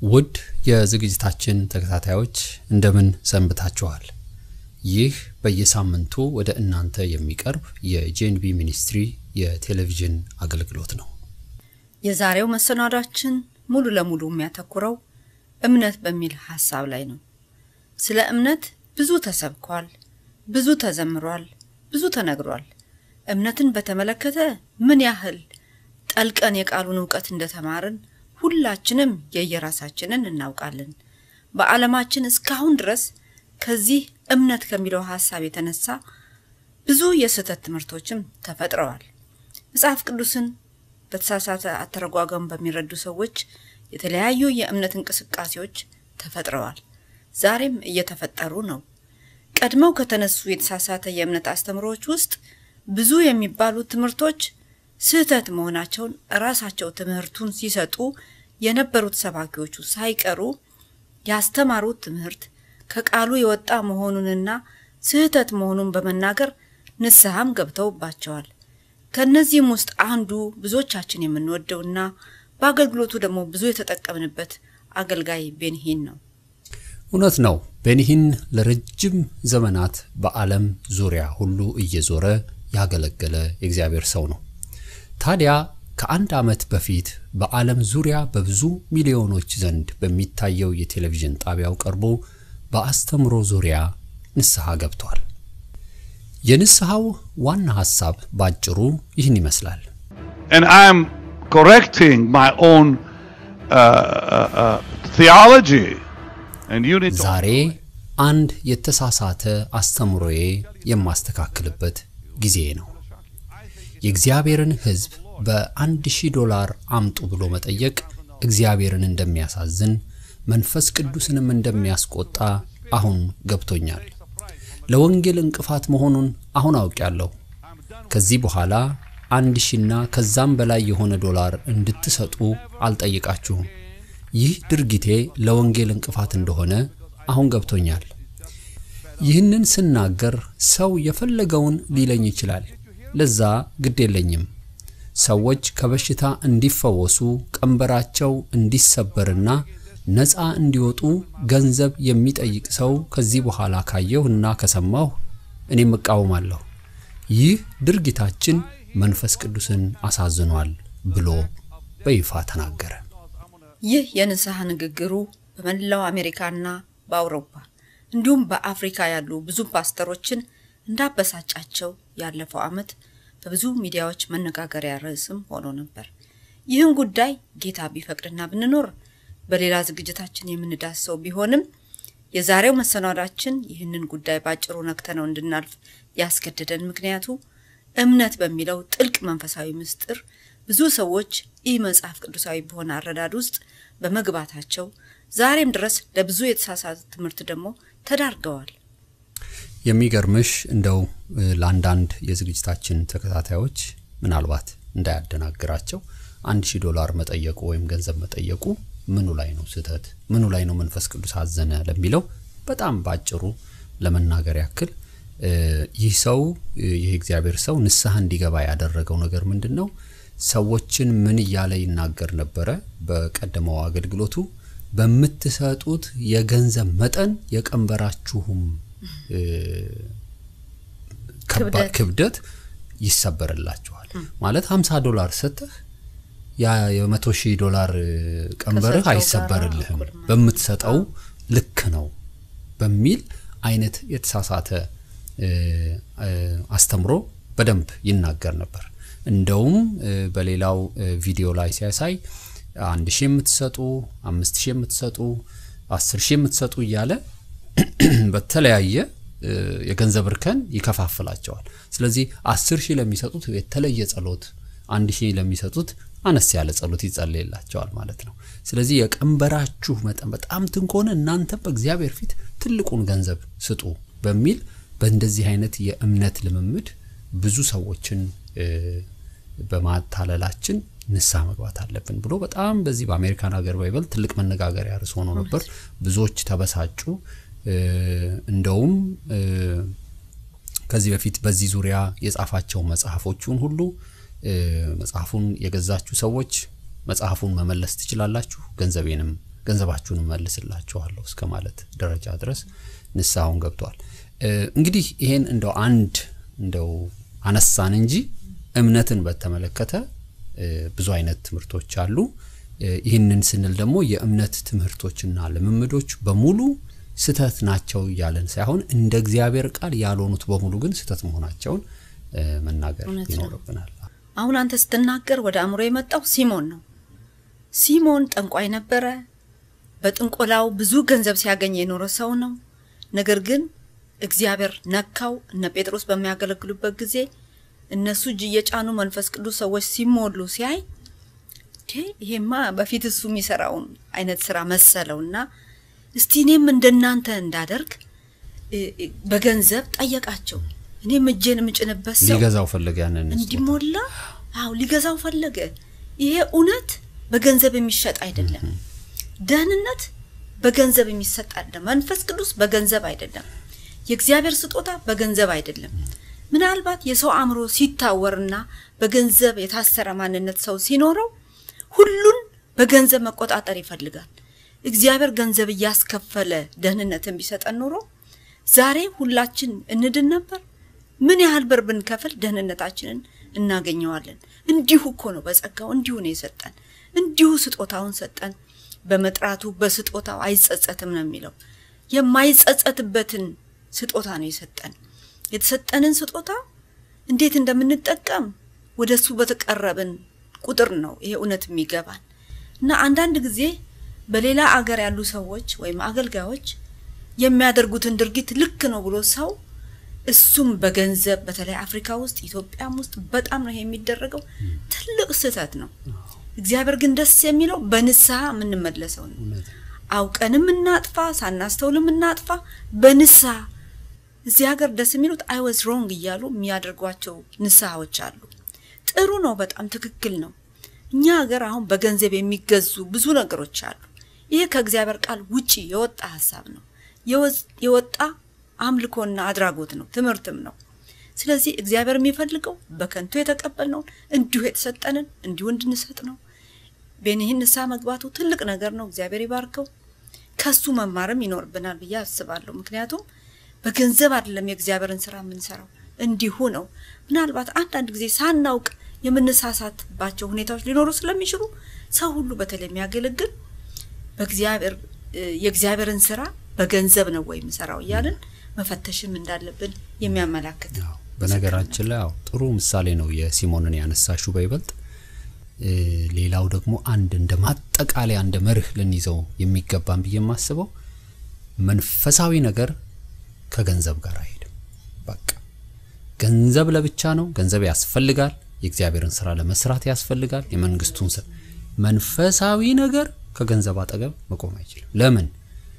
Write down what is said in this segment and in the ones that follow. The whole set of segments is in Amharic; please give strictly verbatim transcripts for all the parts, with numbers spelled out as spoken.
ውድ የዝግጅታችን ተከታታዮች እንደምን ሰንብታችኋል? ይህ በየሳምንቱ ወደ እናንተ የሚቀርብ የጄንቢ ሚኒስትሪ የቴሌቪዥን አገልግሎት ነው። የዛሬው መሰናዷችን ሙሉ ለሙሉ የሚያተኩረው እምነት በሚል ሐሳብ ላይ ነው። ስለ እምነት ብዙ ተሰብኳል፣ ብዙ ተዘምሯል፣ ብዙ ተነግሯል። እምነትን በተመለከተ ምን ያህል ጠልቀን የቃሉን ዕውቀት እንደተማርን ሁላችንም የየራሳችንን እናውቃለን። በዓለማችን እስካሁን ድረስ ከዚህ እምነት ከሚለው ሐሳብ የተነሳ ብዙ የስህተት ትምህርቶችም ተፈጥረዋል። መጽሐፍ ቅዱስን በተሳሳተ አተረጓጎም በሚረዱ ሰዎች የተለያዩ የእምነት እንቅስቃሴዎች ተፈጥረዋል። ዛሬም እየተፈጠሩ ነው። ቀድመው ከተነሱ የተሳሳተ የእምነት አስተምሮች ውስጥ ብዙ የሚባሉ ትምህርቶች ስህተት መሆናቸውን ራሳቸው ትምህርቱን ሲሰጡ የነበሩት ሰባኪዎቹ ሳይቀሩ ያስተማሩት ትምህርት ከቃሉ የወጣ መሆኑንና ስህተት መሆኑን በመናገር ንስሐም ገብተውባቸዋል። ከነዚህም ውስጥ አንዱ ብዙዎቻችን የምንወደውና በአገልግሎቱ ደግሞ ብዙ የተጠቀምንበት አገልጋይ ቤንሂን ነው። እውነት ነው። ቤንሂን ለረጅም ዘመናት በዓለም ዙሪያ ሁሉ እየዞረ ያገለገለ የእግዚአብሔር ሰው ነው። ታዲያ ከአንድ ዓመት በፊት በዓለም ዙሪያ በብዙ ሚሊዮኖች ዘንድ በሚታየው የቴሌቪዥን ጣቢያው ቀርቦ በአስተምሮ ዙሪያ ንስሐ ገብቷል። የንስሐው ዋና ሐሳብ ባጭሩ ይህን ይመስላል። And I am correcting my own uh, uh, uh, theology and you need to ዛሬ አንድ የተሳሳተ አስተምሮዬ የማስተካክልበት ጊዜ ነው። የእግዚአብሔርን ሕዝብ በአንድ ሺህ ዶላር አምጡ ብሎ መጠየቅ እግዚአብሔርን እንደሚያሳዝን መንፈስ ቅዱስንም እንደሚያስቆጣ አሁን ገብቶኛል። ለወንጌል እንቅፋት መሆኑን አሁን አውቃለሁ። ከዚህ በኋላ አንድ ሺህና ከዛም በላይ የሆነ ዶላር እንድትሰጡ አልጠይቃችሁም። ይህ ድርጊቴ ለወንጌል እንቅፋት እንደሆነ አሁን ገብቶኛል። ይህንን ስናገር ሰው የፈለገውን ሊለኝ ይችላል። ለዛ ግድ የለኝም። ሰዎች ከበሽታ እንዲፈወሱ ቀንበራቸው እንዲሰበርና ነፃ እንዲወጡ ገንዘብ የሚጠይቅ ሰው ከዚህ በኋላ ካየውና ከሰማው እኔም እቃወማለሁ። ይህ ድርጊታችን መንፈስ ቅዱስን አሳዝኗል ብሎ በይፋ ተናገረ። ይህ የንስሐ ንግግሩ በመላው አሜሪካና በአውሮፓ እንዲሁም በአፍሪካ ያሉ ብዙ ፓስተሮችን እንዳበሳጫቸው ያለፈው ዓመት በብዙ ሚዲያዎች መነጋገሪያ ርዕስም ሆኖ ነበር። ይህን ጉዳይ ጌታ ቢፈቅድና ብንኖር በሌላ ዝግጅታችን የምንዳስሰው ቢሆንም የዛሬው መሰናዷችን ይህንን ጉዳይ ባጭሩ ነክተነው እንድናልፍ ያስገደደን ምክንያቱ እምነት በሚለው ጥልቅ መንፈሳዊ ምስጢር ብዙ ሰዎች ይህ መጽሐፍ ቅዱሳዊ በሆነ አረዳድ ውስጥ በመግባታቸው ዛሬም ድረስ ለብዙ የተሳሳተ ትምህርት ደግሞ ተዳርገዋል። የሚገርምሽ እንደው ለአንዳንድ የዝግጅታችን ተከታታዮች ምናልባት እንዳያደናግራቸው አንድ ሺህ ዶላር መጠየቁ ወይም ገንዘብ መጠየቁ ምኑ ላይ ነው ስህተት፣ ምኑ ላይ ነው መንፈስ ቅዱስ አዘነ ለሚለው በጣም ባጭሩ ለመናገር ያክል ይህ ሰው ይህ እግዚአብሔር ሰው ንስሐ እንዲገባ ያደረገው ነገር ምንድነው? ሰዎችን ምን ያለ ይናገር ነበረ? በቀደመው አገልግሎቱ በመትሰጡት የገንዘብ መጠን የቀንበራችሁም ክብደት ይሰበርላችኋል። ማለት ሃምሳ ዶላር ሰጥተህ ያ የመቶ ሺህ ዶላር ቀንበርህ አይሰበርልህም፣ በመትሰጠው ልክ ነው በሚል አይነት የተሳሳተ አስተምሮ በደንብ ይናገር ነበር። እንደውም በሌላው ቪዲዮ ላይ ሲያሳይ አንድ ሺህ የምትሰጡ፣ አምስት ሺህ የምትሰጡ፣ አስር ሺህ የምትሰጡ እያለ በተለያየ የገንዘብ እርከን ይከፋፍላቸዋል። ስለዚህ አስር ሺህ ለሚሰጡት የተለየ ጸሎት፣ አንድ ሺህ ለሚሰጡት አነስ ያለ ጸሎት ይጸልይላቸዋል ማለት ነው። ስለዚህ የቀንበራችሁ መጠን በጣም ትንኮነ እናንተ በእግዚአብሔር ፊት ትልቁን ገንዘብ ስጡ በሚል በእንደዚህ አይነት የእምነት ልምምድ ብዙ ሰዎችን በማታለላችን ንስሐ መግባት አለብን ብሎ በጣም በዚህ በአሜሪካን ሀገር ባይበል ትልቅ መነጋገሪያ ርዕስ ሆኖ ነበር። ብዙዎች ተበሳጩ። እንደውም ከዚህ በፊት በዚህ ዙሪያ የጻፋቸው መጽሐፎቹን ሁሉ መጽሐፉን የገዛችሁ ሰዎች መጽሐፉን መመለስ ትችላላችሁ ገንዘቤንም ገንዘባችሁን መልስላችኋለሁ እስከ ማለት ደረጃ ድረስ ንስሐውን ገብቷል። እንግዲህ ይሄን እንደው አንድ እንደው አነሳን እንጂ እምነትን በተመለከተ ብዙ አይነት ትምህርቶች አሉ። ይህንን ስንል ደግሞ የእምነት ትምህርቶችና ልምምዶች በሙሉ ስተት ናቸው ያለን ሳይሆን እንደ እግዚአብሔር ቃል ያልሆኑት በሙሉ ግን ስተት መሆናቸውን መናገር ይኖርብናል። አሁን አንተ ስትናገር ወደ አእምሮ የመጣው ሲሞን ነው። ሲሞን ጠንቋይ ነበረ። በጥንቆላው ብዙ ገንዘብ ሲያገኝ የኖረ ሰው ነው። ነገር ግን እግዚአብሔር ነካው። እነ ጴጥሮስ በሚያገለግሉበት ጊዜ እነሱ እጅ እየጫኑ መንፈስ ቅዱስ ሰዎች ሲሞሉ ሲያይ ይሄማ በፊት እሱ የሚሰራውን አይነት ስራ መሰለውና እስቲ እኔም እንደናንተ እንዳደርግ በገንዘብ ጠየቃቸው። እኔም እጄን ምጭንበት ሰው ሊገዛው ፈለገ ያንን እንዲሞላ አው ሊገዛው ፈለገ። ይሄ እውነት በገንዘብ የሚሸጥ አይደለም። ደህንነት በገንዘብ የሚሰጥ አይደለም። መንፈስ ቅዱስ በገንዘብ አይደለም። የእግዚአብሔር ስጦታ በገንዘብ አይደለም። ምናልባት የሰው አእምሮ ሲታወርና በገንዘብ የታሰረ ማንነት ሰው ሲኖረው ሁሉን በገንዘብ መቆጣጠር ይፈልጋል። እግዚአብሔር ገንዘብ ያስከፈለ ደህንነትን ቢሰጠን ኖሮ ዛሬ ሁላችን እንድን ነበር። ምን ያህል ብር ብንከፍል ደህንነታችንን እናገኘዋለን? እንዲሁ እኮ ነው፣ በጸጋው እንዲሁ ነው የሰጠን። እንዲሁ ስጦታውን ሰጠን። በመጥራቱ በስጦታው አይጸጸትም ነው የሚለው። የማይጸጸትበትን ስጦታ ነው የሰጠን። የተሰጠንን ስጦታ እንዴት እንደምንጠቀም ወደሱ በተቀረብን ቁጥር ነው ይሄ እውነት የሚገባን። እና አንዳንድ ጊዜ በሌላ አገር ያሉ ሰዎች ወይም አገልጋዮች የሚያደርጉትን ድርጊት ልክ ነው ብሎ ሰው እሱም በገንዘብ በተለይ አፍሪካ ውስጥ ኢትዮጵያም ውስጥ በጣም ነው የሚደረገው። ትልቅ ስህተት ነው። እግዚአብሔር ግን ደስ የሚለው በንስሐ ምንመለሰው ነው። አውቀንም እናጥፋ ሳናስተውልም እናጥፋ በንስሐ እዚህ ሀገር ደስ የሚሉት I was wrong እያሉ የሚያደርጓቸው ንስሐዎች አሉ። ጥሩ ነው፣ በጣም ትክክል ነው። እኛ ሀገር አሁን በገንዘብ የሚገዙ ብዙ ነገሮች አሉ። ይሄ ከእግዚአብሔር ቃል ውጪ የወጣ ሐሳብ ነው። የወጣ አምልኮና አድራጎት ነው፣ ትምህርትም ነው። ስለዚህ እግዚአብሔር የሚፈልገው በከንቱ የተቀበልነው እንዲሁ የተሰጠንን እንዲሁ እንድንሰጥ ነው። በእነዚህ ንስሐ መግባቱ ትልቅ ነገር ነው። እግዚአብሔር ይባርከው። ከሱ መማርም ይኖርብናል ብዬ አስባለሁ። ምክንያቱም በገንዘብ አይደለም የእግዚአብሔርን ስራ የምንሰራው፣ እንዲሁ ነው። ምናልባት አንዳንድ ጊዜ ሳናውቅ የምንሳሳትባቸው ሁኔታዎች ሊኖሩ ስለሚችሉ ሰው ሁሉ በተለይ የሚያገለግል በእግዚአብሔር የእግዚአብሔርን ስራ በገንዘብ ነው ወይ መስራው ይያልን መፈተሽም እንዳለብን የሚያመላክት ነው። በነገራችን ላይ ጥሩ ምሳሌ ነው የሲሞንን ያነሳሽው በይበልጥ። ሌላው ደግሞ አንድ እንደ ማጠቃለያ እንደ መርህ ልንይዘው የሚገባን በየማስበው መንፈሳዊ ነገር ከገንዘብ ጋር አይሄድም። በቃ ገንዘብ ለብቻ ነው፣ ገንዘብ ያስፈልጋል፣ የእግዚአብሔርን ስራ ለመስራት ያስፈልጋል፣ የመንግስቱን ስራ። መንፈሳዊ ነገር ከገንዘብ አጠገብ መቆም አይችልም። ለምን?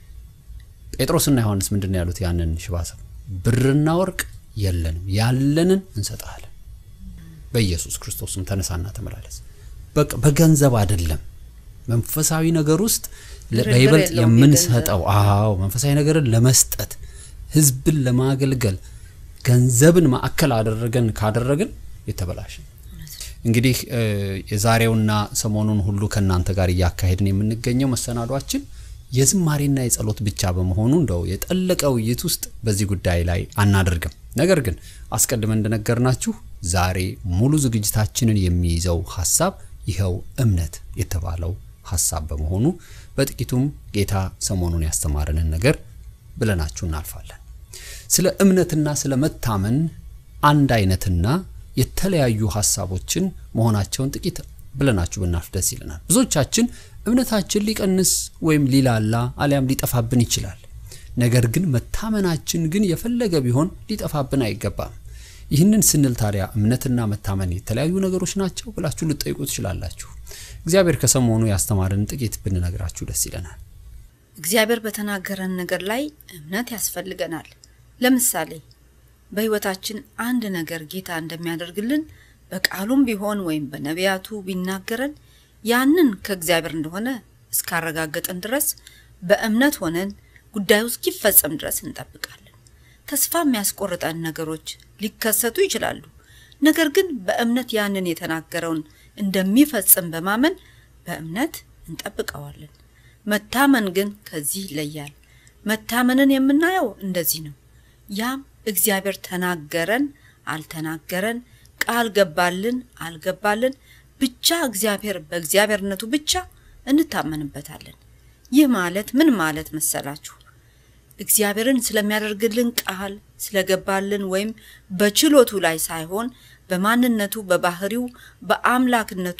ጴጥሮስና ዮሐንስ ምንድነው ያሉት? ያንን ሽባሰብ ብርና ወርቅ የለንም፣ ያለንን እንሰጣለን፣ በኢየሱስ ክርስቶስም ተነሳና ተመላለስ። በቃ በገንዘብ አይደለም። መንፈሳዊ ነገር ውስጥ ለይበልጥ የምንሰጠው አዎ መንፈሳዊ ነገርን ለመስጠት ህዝብን ለማገልገል ገንዘብን ማዕከል አደረገን ካደረግን የተበላሸ። እንግዲህ የዛሬውና ሰሞኑን ሁሉ ከናንተ ጋር ያካሄድን የምንገኘው መሰናዷችን የዝማሬና የጸሎት ብቻ በመሆኑ እንደው የጠለቀው ውይይት ውስጥ በዚህ ጉዳይ ላይ አናደርግም። ነገር ግን አስቀድመን እንደነገርናችሁ ዛሬ ሙሉ ዝግጅታችንን የሚይዘው ሐሳብ ይሄው እምነት የተባለው ሐሳብ በመሆኑ በጥቂቱም ጌታ ሰሞኑን ያስተማረንን ነገር ብለናችሁ እናልፋለን። ስለ እምነትና ስለ መታመን አንድ አይነትና የተለያዩ ሐሳቦችን መሆናቸውን ጥቂት ብለናችሁ ብናልፍ ደስ ይለናል። ብዙዎቻችን እምነታችን ሊቀንስ ወይም ሊላላ አሊያም ሊጠፋብን ይችላል። ነገር ግን መታመናችን ግን የፈለገ ቢሆን ሊጠፋብን አይገባም። ይህንን ስንል ታዲያ እምነትና መታመን የተለያዩ ነገሮች ናቸው ብላችሁ ልትጠይቁ ትችላላችሁ። እግዚአብሔር ከሰሞኑ ያስተማረን ጥቂት ብንነግራችሁ ደስ ይለናል። እግዚአብሔር በተናገረን ነገር ላይ እምነት ያስፈልገናል። ለምሳሌ በህይወታችን አንድ ነገር ጌታ እንደሚያደርግልን በቃሉም ቢሆን ወይም በነቢያቱ ቢናገረን ያንን ከእግዚአብሔር እንደሆነ እስካረጋገጠን ድረስ በእምነት ሆነን ጉዳዩ እስኪፈጸም ድረስ እንጠብቃለን። ተስፋ የሚያስቆርጠን ነገሮች ሊከሰቱ ይችላሉ። ነገር ግን በእምነት ያንን የተናገረውን እንደሚፈጽም በማመን በእምነት እንጠብቀዋለን። መታመን ግን ከዚህ ይለያል። መታመንን የምናየው እንደዚህ ነው። ያም እግዚአብሔር ተናገረን አልተናገረን፣ ቃል ገባልን አልገባልን፣ ብቻ እግዚአብሔር በእግዚአብሔርነቱ ብቻ እንታመንበታለን። ይህ ማለት ምን ማለት መሰላችሁ? እግዚአብሔርን ስለሚያደርግልን ቃል ስለገባልን ወይም በችሎቱ ላይ ሳይሆን በማንነቱ፣ በባህሪው፣ በአምላክነቱ፣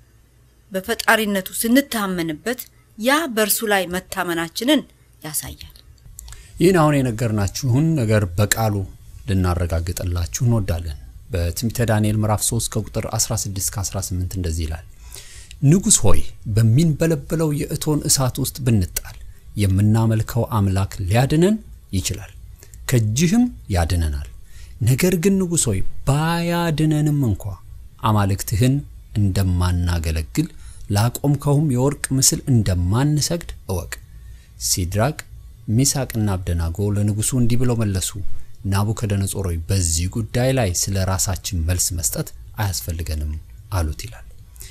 በፈጣሪነቱ ስንታመንበት ያ በእርሱ ላይ መታመናችንን ያሳያል። ይህን አሁን የነገርናችሁን ነገር በቃሉ ልናረጋግጥላችሁ እንወዳለን። በትንቢተ ዳንኤል ምዕራፍ ሶስት ከቁጥር አስራ ስድስት እስከ አስራ ስምንት እንደዚህ ይላል። ንጉሥ ሆይ በሚንበለበለው የእቶን እሳት ውስጥ ብንጣል የምናመልከው አምላክ ሊያድነን ይችላል፣ ከእጅህም ያድነናል። ነገር ግን ንጉሥ ሆይ ባያድነንም እንኳ አማልክትህን እንደማናገለግል ላቆምከውም የወርቅ ምስል እንደማንሰግድ እወቅ። ሲድራቅ ሚሳቅና አብደናጎ ለንጉሡ እንዲህ ብለው መለሱ፣ ናቡከደነጾር ሆይ በዚህ ጉዳይ ላይ ስለ ራሳችን መልስ መስጠት አያስፈልገንም አሉት ይላል።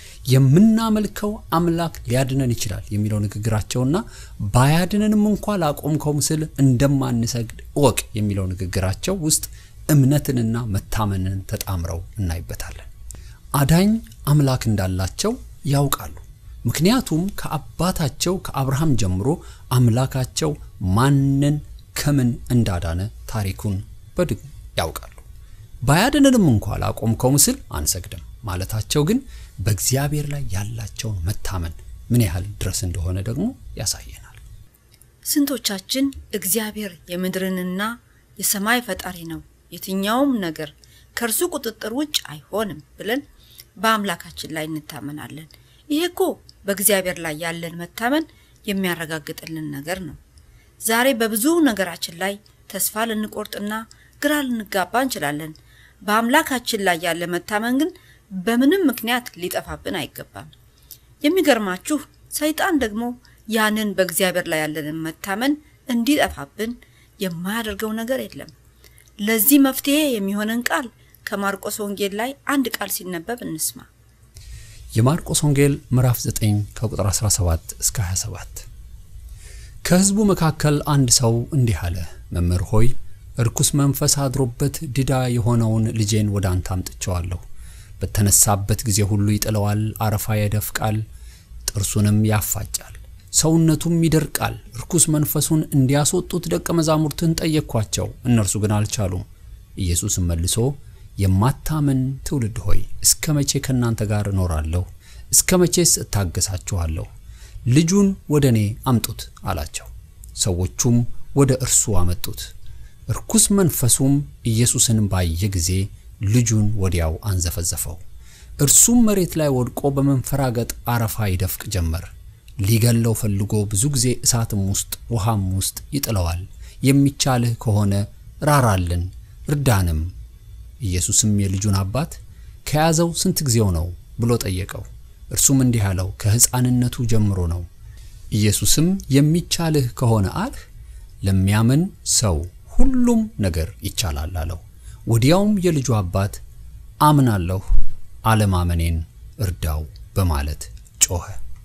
የምናመልከው አምላክ ሊያድነን ይችላል የሚለው ንግግራቸውና ባያድነንም እንኳን ላቆምከው ምስል እንደማንሰግድ እወቅ የሚለው ንግግራቸው ውስጥ እምነትንና መታመንን ተጣምረው እናይበታለን። አዳኝ አምላክ እንዳላቸው ያውቃሉ። ምክንያቱም ከአባታቸው ከአብርሃም ጀምሮ አምላካቸው ማንን ከምን እንዳዳነ ታሪኩን በድግ ያውቃሉ። ባያድነንም እንኳን ላቆምከው ምስል አንሰግድም ማለታቸው ግን በእግዚአብሔር ላይ ያላቸው መታመን ምን ያህል ድረስ እንደሆነ ደግሞ ያሳየናል። ስንቶቻችን እግዚአብሔር የምድርንና የሰማይ ፈጣሪ ነው፣ የትኛውም ነገር ከርሱ ቁጥጥር ውጭ አይሆንም ብለን በአምላካችን ላይ እንታመናለን። ይሄኮ በእግዚአብሔር ላይ ያለን መታመን የሚያረጋግጥልን ነገር ነው። ዛሬ በብዙ ነገራችን ላይ ተስፋ ልንቆርጥና ግራ ልንጋባ እንችላለን። በአምላካችን ላይ ያለ መታመን ግን በምንም ምክንያት ሊጠፋብን አይገባም። የሚገርማችሁ ሰይጣን ደግሞ ያንን በእግዚአብሔር ላይ ያለን መታመን እንዲጠፋብን የማያደርገው ነገር የለም። ለዚህ መፍትሄ የሚሆነን ቃል ከማርቆስ ወንጌል ላይ አንድ ቃል ሲነበብ እንስማ። የማርቆስ ወንጌል ምዕራፍ ዘጠኝ ከቁጥር አስራ ሰባት እስከ ሃያ ሰባት። ከሕዝቡ መካከል አንድ ሰው እንዲህ አለ፣ መምህር ሆይ እርኩስ መንፈስ አድሮበት ድዳ የሆነውን ልጄን ወደ አንተ አምጥቼዋለሁ። በተነሳበት ጊዜ ሁሉ ይጥለዋል፣ አረፋ ያደፍቃል፣ ጥርሱንም ያፋጫል፣ ሰውነቱም ይደርቃል። እርኩስ መንፈሱን እንዲያስወጡት ደቀ መዛሙርትን ጠየቅኳቸው፣ እነርሱ ግን አልቻሉም። ኢየሱስም መልሶ የማታምን ትውልድ ሆይ እስከ መቼ ከናንተ ጋር እኖራለሁ? እስከ መቼስ እታገሳችኋለሁ? ልጁን ወደኔ አምጡት አላቸው። ሰዎቹም ወደ እርሱ አመጡት። እርኩስ መንፈሱም ኢየሱስን ባየ ጊዜ ልጁን ወዲያው አንዘፈዘፈው። እርሱም መሬት ላይ ወድቆ በመንፈራገጥ አረፋ ይደፍቅ ጀመር። ሊገለው ፈልጎ ብዙ ጊዜ እሳትም ውስጥ ውሃም ውስጥ ይጥለዋል። የሚቻልህ ከሆነ ራራልን እርዳንም። ኢየሱስም የልጁን አባት ከያዘው ስንት ጊዜው ነው ብሎ ጠየቀው። እርሱም እንዲህ አለው፣ ከሕፃንነቱ ጀምሮ ነው። ኢየሱስም የሚቻልህ ከሆነ አልህ፣ ለሚያምን ሰው ሁሉም ነገር ይቻላል አለው። ወዲያውም የልጁ አባት አምናለሁ፣ አለማመኔን እርዳው በማለት ጮኸ።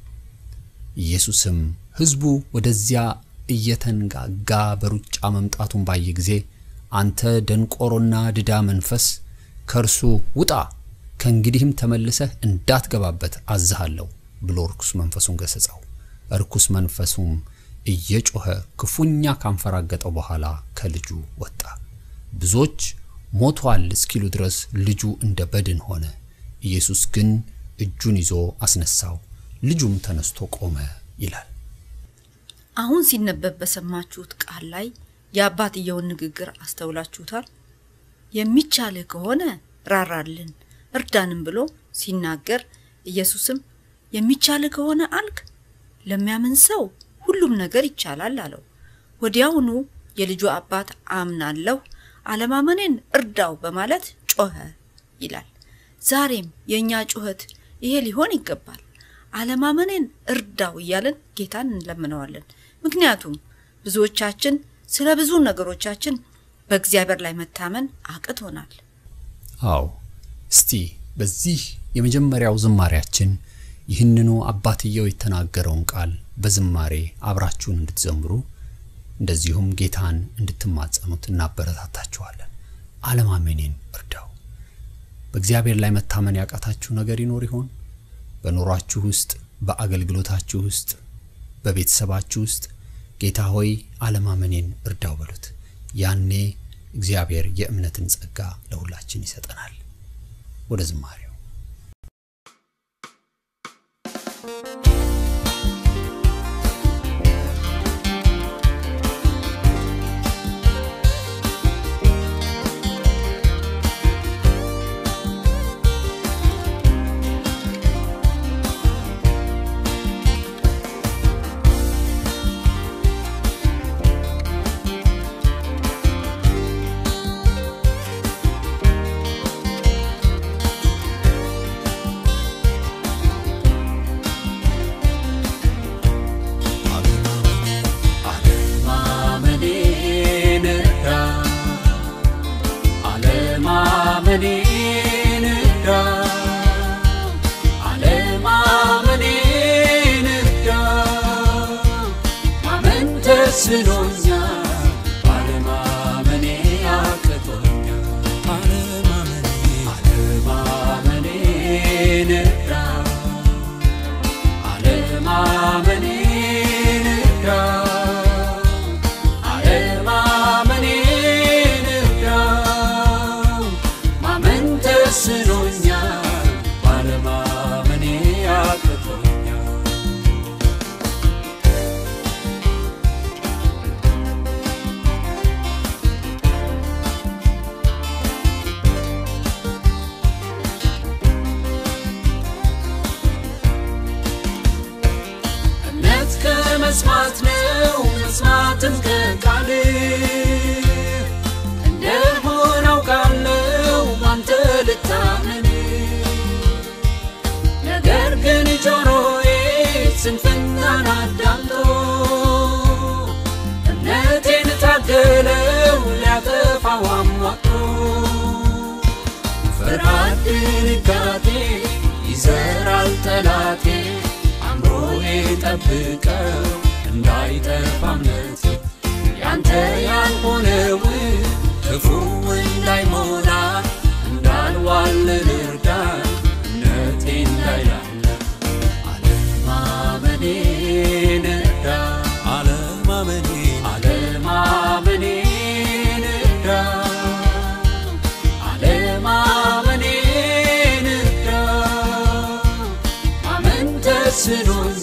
ኢየሱስም ሕዝቡ ወደዚያ እየተንጋጋ በሩጫ መምጣቱን ባየ ጊዜ አንተ ደንቆሮና ድዳ መንፈስ ከርሱ ውጣ፣ ከእንግዲህም ተመልሰህ እንዳትገባበት አዝሃለሁ ብሎ ርኩስ መንፈሱን ገሰጸው። ርኩስ መንፈሱም እየጮኸ ክፉኛ ካንፈራገጠው በኋላ ከልጁ ወጣ። ብዙዎች ሞቷል እስኪሉ ድረስ ልጁ እንደ በድን ሆነ። ኢየሱስ ግን እጁን ይዞ አስነሳው፣ ልጁም ተነስቶ ቆመ ይላል። አሁን ሲነበብ በሰማችሁት ቃል ላይ የአባትየውን ንግግር አስተውላችሁታል? የሚቻልህ ከሆነ ራራልን እርዳንም ብሎ ሲናገር ኢየሱስም የሚቻልህ ከሆነ አልክ፣ ለሚያምን ሰው ሁሉም ነገር ይቻላል አለው። ወዲያውኑ የልጁ አባት አምናለሁ፣ አለማመኔን እርዳው በማለት ጮኸ ይላል። ዛሬም የኛ ጩኸት ይሄ ሊሆን ይገባል። አለማመኔን እርዳው እያልን ጌታን እንለምነዋለን። ምክንያቱም ብዙዎቻችን ስለ ብዙ ነገሮቻችን በእግዚአብሔር ላይ መታመን አቅቶናል። አዎ፣ እስቲ በዚህ የመጀመሪያው ዝማሪያችን ይህንኑ አባትየው የተናገረውን ቃል በዝማሬ አብራችሁን እንድትዘምሩ እንደዚሁም ጌታን እንድትማጸኑት እናበረታታችኋለን። አለማመኔን እርዳው። በእግዚአብሔር ላይ መታመን ያቃታችሁ ነገር ይኖር ይሆን? በኑሯችሁ ውስጥ፣ በአገልግሎታችሁ ውስጥ፣ በቤተሰባችሁ ውስጥ ጌታ ሆይ አለማመኔን እርዳው በሉት። ያኔ እግዚአብሔር የእምነትን ጸጋ ለሁላችን ይሰጠናል። ወደ ዝማሬው Silonya, alemamene akatonya, alemamene, alemamene nera, alemamene nera, alemamene nera, mamente silonya, alemamene akatonya. መስማት ነው መስማትን ከቃል እንደሆነው ቃለው አንተ ልታመን ነገር ግን ጆሮዬ ስንፍናን አዳምጦ እምነቴን ታገለው ሊያጠፋው አሟጦ ፍርሃት ድንጋጤ ይዘራል ጠላቴ ጠብቀው እንዳይጠፋ እምነቴ ያንተ ያልሆነው ክፉ እንዳይሞላ እንዳልዋልል እርዳኝ እምነቴ እንዳይላላ አለማመኔን እርዳ አለማመኔን አለማመኔን እርዳ አለማመኔን እርዳ ማመን ተስኖኛል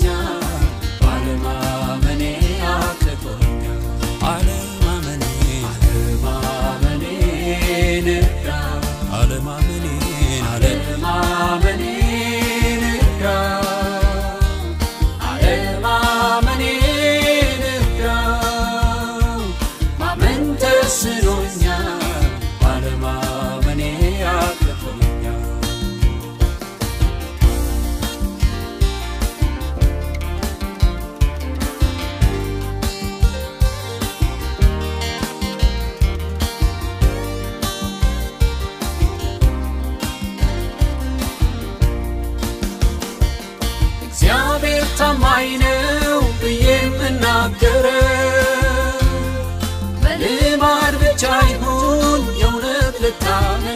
ታማኝነው በየምናገረው በልማድ ብቻ ይሁን የእውነት ልታመን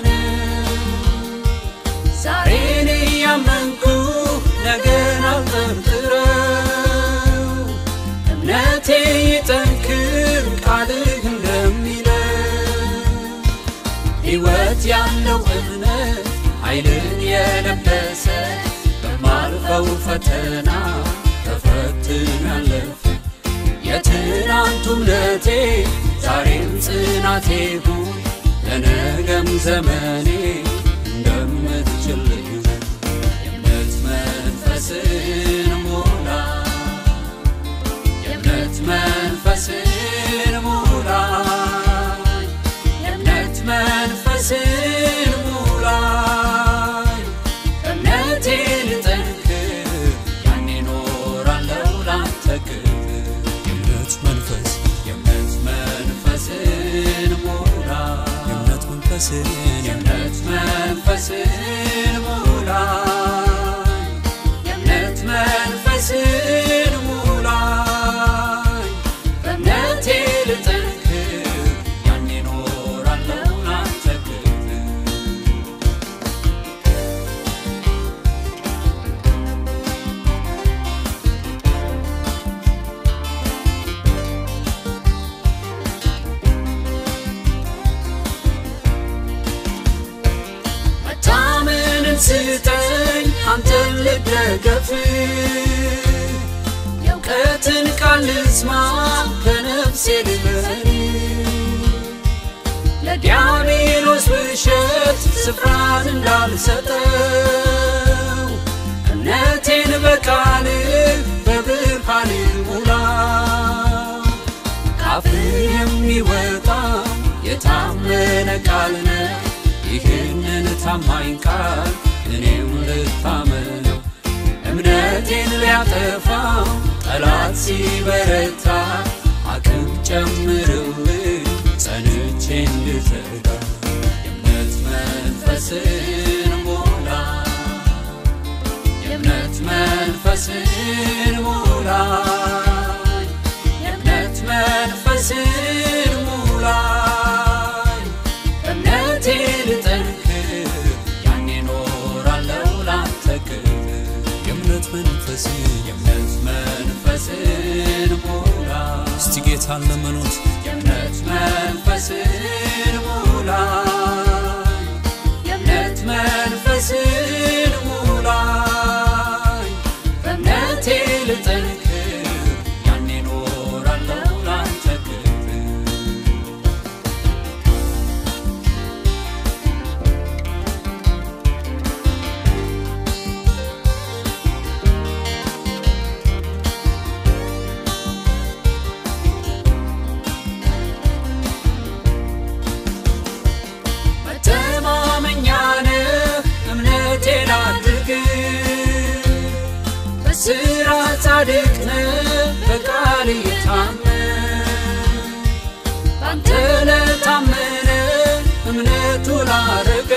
ዛሬን ያመንኩ ነገን አልጠርጥረው እምነቴ ይጠንክር ቃልህ እንደሚለው ሕይወት ያለው እምነት ኃይልን የለበሰ በማልፈው ፈተና ተፈትናለፍ የትናንቱ እምነቴ ዛሬም ጽናቴ ሁን ለነገም ዘመኔ እንደምትችልኝ የእምነት መንፈስን ሞላ የእምነት መንፈስን ሞላ የእምነት መንፈስን ሞላ እምነቴ ልጠንክር ያኔ ኖራለሁ ላንተ ክብር የእምነት መንፈስ የእምነት መንፈስን ሞላ የእምነት መንፈስን የእምነት መንፈስን ሞላ ልደገፍ የእውቀትን ቃል ልስማ ከነፍሴ ልበል ለዲያብሎስ ውሸት ስፍራን እንዳልሰጠው እምነቴን በቃል በብርሃን ሙላ ካፍ የሚወጣ የታመነ ቃል ነው ይህንን ታማኝ ቃል እኔም ልታመነው እምነቴን ሊያጠፋ ጠላት ሲበረታ አቅም ጨምርልኝ ጸንቼ እንድተጋ የእምነት መንፈስን ሞላ የእምነት መንፈስን ሞላ የእምነት መንፈስን ሞላ በእምነቴ ልጠንክር ያኔ እኖራለሁ ላንተ ክብር የእምነት መንፈስ የእምነት መንፈስን ሞላ እስቲ ጌታን ለመኑት የእምነት መንፈስን ሞላ የእምነት መንፈስን ሞላ በእምነቴ ልጠንክር ያኔ እኖራለሁ ላንተ ክብር በስራ ጻድቅ ነህ በቃል የታመን ባንተ ለታመነ እምነቱ ላረገ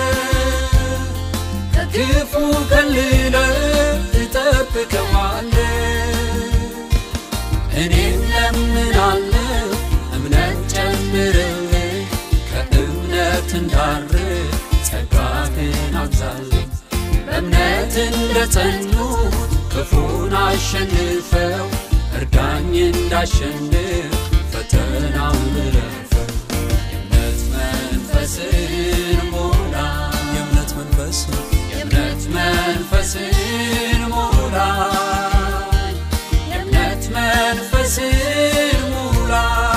ከክፉ ከልለህ ትጠብቀዋለህ እኔም ለምናለሁ እምነት ጨምርልኝ ከእምነት እንዳርግ ጸጋህን አብዛልኝ በእምነት እንደጸኑት ክፉን አሸንፈው እርዳኝ እንዳሸንፍ ፈተናውን ልለፈው የእምነት መንፈስን ሞላ የእምነት መንፈስ የእምነት መንፈስን ሞላ የእምነት መንፈስን ሞላ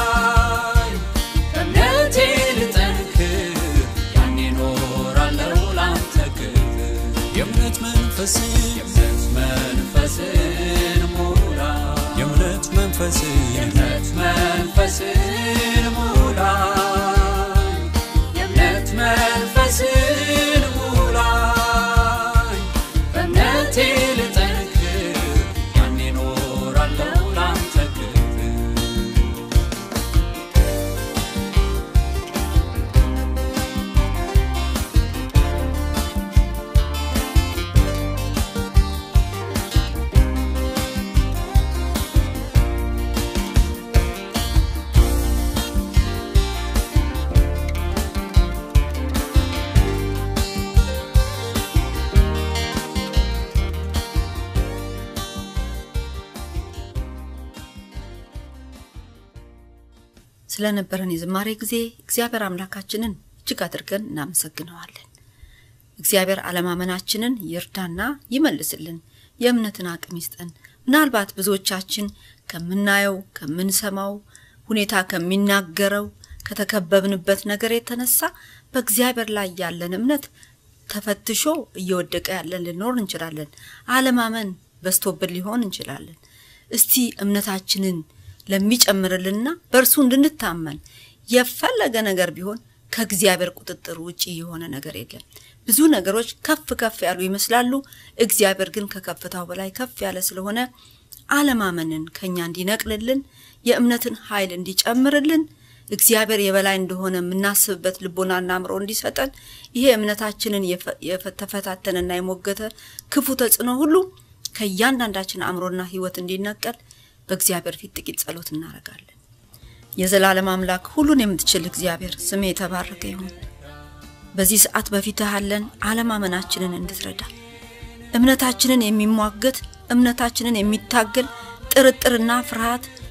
በእምነቴ ልጠንክር ያኔ እኖራለሁ ላንተ ክብር የእምነት መንፈስ የእምነት መንፈስን ሞላ የእምነት መንፈስ የእምነት መንፈስን ሞላ የእምነት መንፈስን ሞላ በእምነቴ ልጠንክር ያኔ እኖራለሁ ላንተ ክብር ስለነበረን የዝማሬ ጊዜ እግዚአብሔር አምላካችንን እጅግ አድርገን እናመሰግነዋለን እግዚአብሔር አለማመናችንን ይርዳና ይመልስልን የእምነትን አቅም ይስጠን ምናልባት ብዙዎቻችን ከምናየው ከምንሰማው ሁኔታ ከሚናገረው ከተከበብንበት ነገር የተነሳ በእግዚአብሔር ላይ ያለን እምነት ተፈትሾ እየወደቀ ያለን ልኖር እንችላለን አለማመን በስቶብን ሊሆን እንችላለን እስቲ እምነታችንን ለሚጨምርልና በርሱ እንድንታመን የፈለገ ነገር ቢሆን ከእግዚአብሔር ቁጥጥር ውጪ የሆነ ነገር የለም ብዙ ነገሮች ከፍ ከፍ ያሉ ይመስላሉ እግዚአብሔር ግን ከከፍታው በላይ ከፍ ያለ ስለሆነ አለማመንን ከኛ እንዲነቅልልን የእምነትን ኃይል እንዲጨምርልን እግዚአብሔር የበላይ እንደሆነ ምናስብበት ልቦናና አምሮ እንዲሰጠን ይሄ እምነታችንን የተፈታተነና የሞገተ ክፉ ተጽዕኖ ሁሉ ከያንዳንዳችን አምሮና ህይወት እንዲነቀል በእግዚአብሔር ፊት ጥቂት ጸሎት እናረጋለን የዘላለም አምላክ ሁሉን የምትችል እግዚአብሔር ስም የተባረከ ይሁን በዚህ ሰዓት በፊትህ አለን አለማመናችንን እንድትረዳ እምነታችንን የሚሟገት እምነታችንን የሚታገል ጥርጥርና ፍርሃት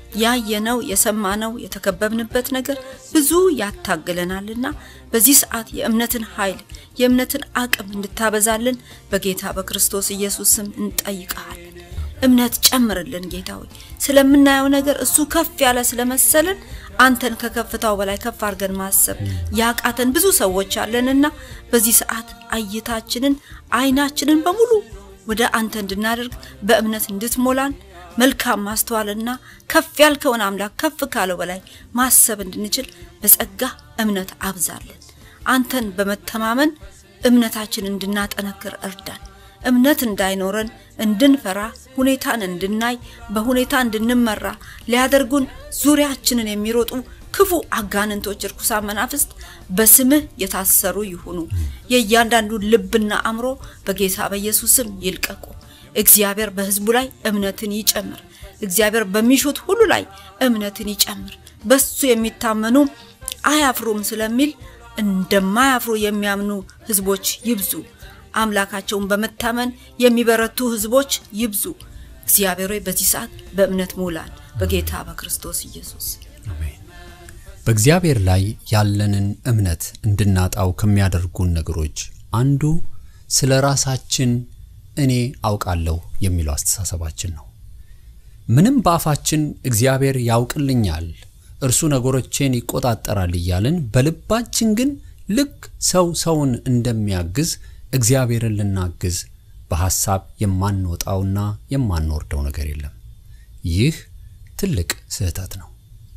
ያየነው የሰማነው የተከበብንበት ነገር ብዙ ያታገለናልና በዚህ ሰዓት የእምነትን ኃይል የእምነትን አቅም እንድታበዛልን በጌታ በክርስቶስ ኢየሱስ ስም እንጠይቃለን። እምነት ጨምርልን ጌታ ሆይ ስለምናየው ነገር እሱ ከፍ ያለ ስለመሰለን አንተን ከከፍታው በላይ ከፍ አድርገን ማሰብ ያቃተን ብዙ ሰዎች አለንና በዚህ ሰዓት አይታችንን አይናችንን በሙሉ ወደ አንተ እንድናደርግ በእምነት እንድትሞላን መልካም ማስተዋልና ከፍ ያልከውን አምላክ ከፍ ካለው በላይ ማሰብ እንድንችል በጸጋ እምነት አብዛለን። አንተን በመተማመን እምነታችንን እንድናጠነክር እርዳን። እምነት እንዳይኖረን እንድንፈራ ሁኔታን እንድናይ በሁኔታ እንድንመራ ሊያደርጉን ዙሪያችንን የሚሮጡ ክፉ አጋንንቶች ርኩሳን መናፍስት በስምህ የታሰሩ ይሁኑ። የእያንዳንዱ ልብና አእምሮ በጌታ በኢየሱስ ስም ይልቀቁ። እግዚአብሔር በሕዝቡ ላይ እምነትን ይጨምር። እግዚአብሔር በሚሹት ሁሉ ላይ እምነትን ይጨምር። በሱ የሚታመኑ አያፍሩም ስለሚል እንደማያፍሩ የሚያምኑ ሕዝቦች ይብዙ። አምላካቸውን በመታመን የሚበረቱ ሕዝቦች ይብዙ። እግዚአብሔር ሆይ በዚህ ሰዓት በእምነት ሙላን በጌታ በክርስቶስ ኢየሱስ አሜን። በእግዚአብሔር ላይ ያለንን እምነት እንድናጣው ከሚያደርጉን ነገሮች አንዱ ስለራሳችን እኔ አውቃለሁ የሚለው አስተሳሰባችን ነው። ምንም በአፋችን እግዚአብሔር ያውቅልኛል እርሱ ነገሮችን ይቆጣጠራል ይያልን በልባችን ግን ልክ ሰው ሰውን እንደሚያግዝ እግዚአብሔርን ልናግዝ በሐሳብ የማንወጣውና የማንወርደው ነገር የለም። ይህ ትልቅ ስህተት ነው።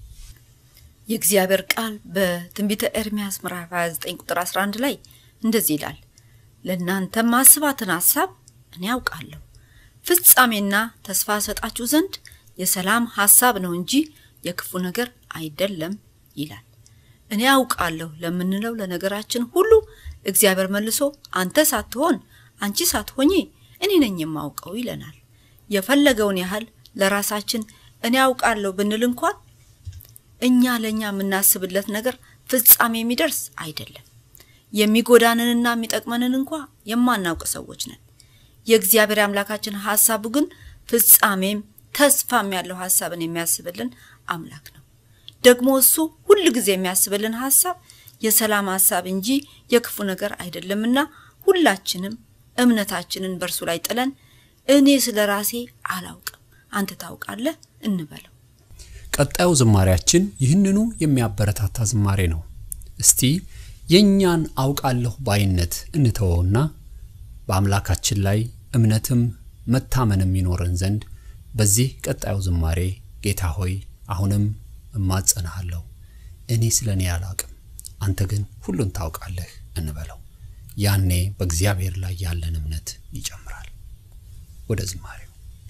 የእግዚአብሔር ቃል በትንቢተ ኤርምያስ ምዕራፍ ሃያ ዘጠኝ ቁጥር አስራ አንድ ላይ እንደዚህ ይላል፣ ለእናንተ ማስባትን ሐሳብ እኔ አውቃለሁ ፍጻሜና ተስፋ ሰጣችሁ ዘንድ የሰላም ሐሳብ ነው እንጂ የክፉ ነገር አይደለም ይላል። እኔ አውቃለሁ ለምንለው ለነገራችን ሁሉ እግዚአብሔር መልሶ አንተ ሳትሆን አንቺ ሳትሆኚ እኔ ነኝ የማውቀው ይለናል። የፈለገውን ያህል ለራሳችን እኔ አውቃለሁ ብንል እንኳን እኛ ለኛ ምናስብለት ነገር ፍጻሜ የሚደርስ አይደለም። የሚጎዳንንና የሚጠቅመንን እንኳን የማናውቅ ሰዎች ነን። የእግዚአብሔር አምላካችን ሐሳቡ ግን ፍጻሜም ተስፋም ያለው ሐሳብን የሚያስብልን አምላክ ነው። ደግሞ እሱ ሁሉ ጊዜ የሚያስብልን ሐሳብ የሰላም ሐሳብ እንጂ የክፉ ነገር አይደለምና ሁላችንም እምነታችንን በርሱ ላይ ጥለን እኔ ስለራሴ አላውቅም አንተ ታውቃለህ እንበለው። ቀጣዩ ዝማሬያችን ይህንኑ የሚያበረታታ ዝማሬ ነው። እስቲ የኛን አውቃለሁ ባይነት እንተወውና በአምላካችን ላይ እምነትም መታመንም ይኖረን ዘንድ በዚህ ቀጣዩ ዝማሬ ጌታ ሆይ አሁንም እማጸናሃለሁ እኔ ስለኔ አላውቅም አንተ ግን ሁሉን ታውቃለህ እንበለው። ያኔ በእግዚአብሔር ላይ ያለን እምነት ይጨምራል። ወደ ዝማሬው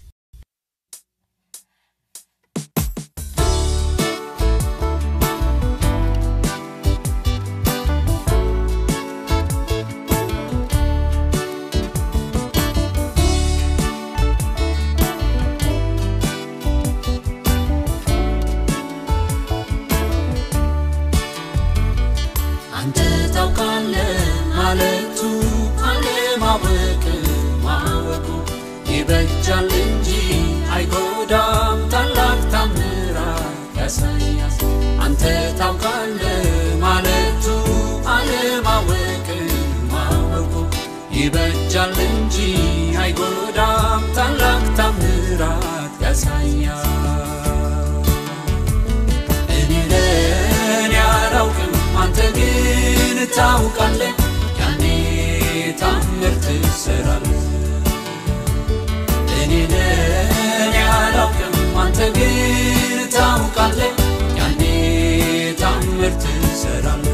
ይበጃል እንጂ አይጎዳም ታላቅ ታምራት ያሳያል። እኔ ለኔ አላውቅም አንተ ግን ታውቃለህ ያኔ ታምር ትሰራለህ። እኔ ለኔ አላውቅም አንተ ግን ታውቃለህ ያኔ ታምር ትሰራለህ።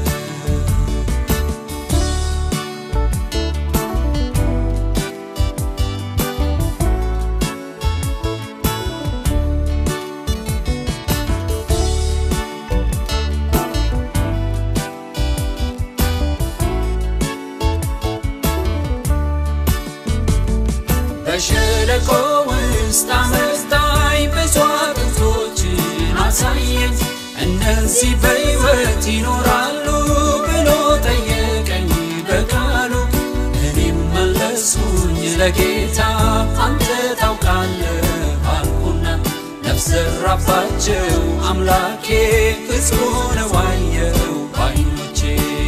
በሸለቆ ውስጥ አመጣኝ ብዙ አጥንቶችን አሳየኝ እነዚህ በሕይወት ይኖራሉ ብሎ ጠየቀኝ በቃሉ። እኔም መለስኩኝ ለጌታ አንተ ታውቃለህ አልኩና ያሰራባቸው አምላኬ ፍጹም ነው አየው ባይኖቼ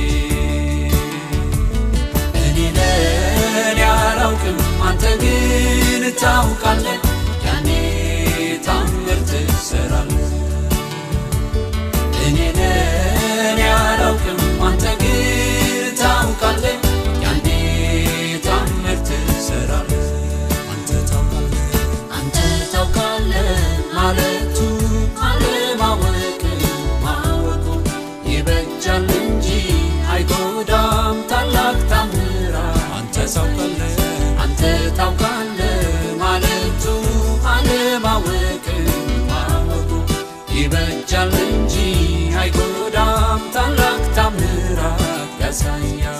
እኔ ነኝ አላውቅም አንተ ግን ታውቃለህ ያኔ ታምር ትሰራለህ እኔ ነኝ አላውቅም አንተ ግን ታውቃለህ ያኔ ታምር ትሰራለህ አንተ ታውቃለህ አንተ ታውቃለህ ማለቱ አለማወቅ ማወቁ ይበጃል እንጂ አይጎዳም ታላቅ ታምራ አንተ ታውቃለህ አንተ ታውቃለህ ማለቱ አለማወቅ ማወቁ ይበጃል እንጂ አይጎዳም ታላቅ ታምራ ያሳያል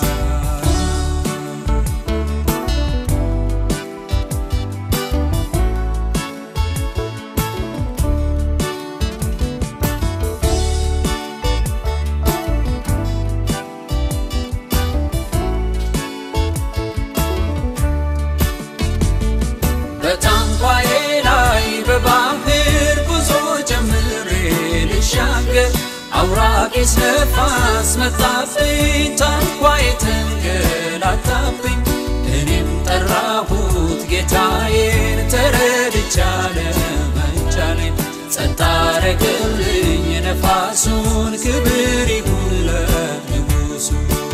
በታንኳዬ ላይ በባህር ጉዞ ጀምሬ ልሻገር አውራቂስ ነፋስ መጣብኝ ታንኳዬ ተንገላታብኝ እኔም ጠራሁት ጌታዬን ተረድቻለሁ መቻሌን ጸጥ አረገልኝ ነፋሱን ክብር ይሁን ለንጉሡ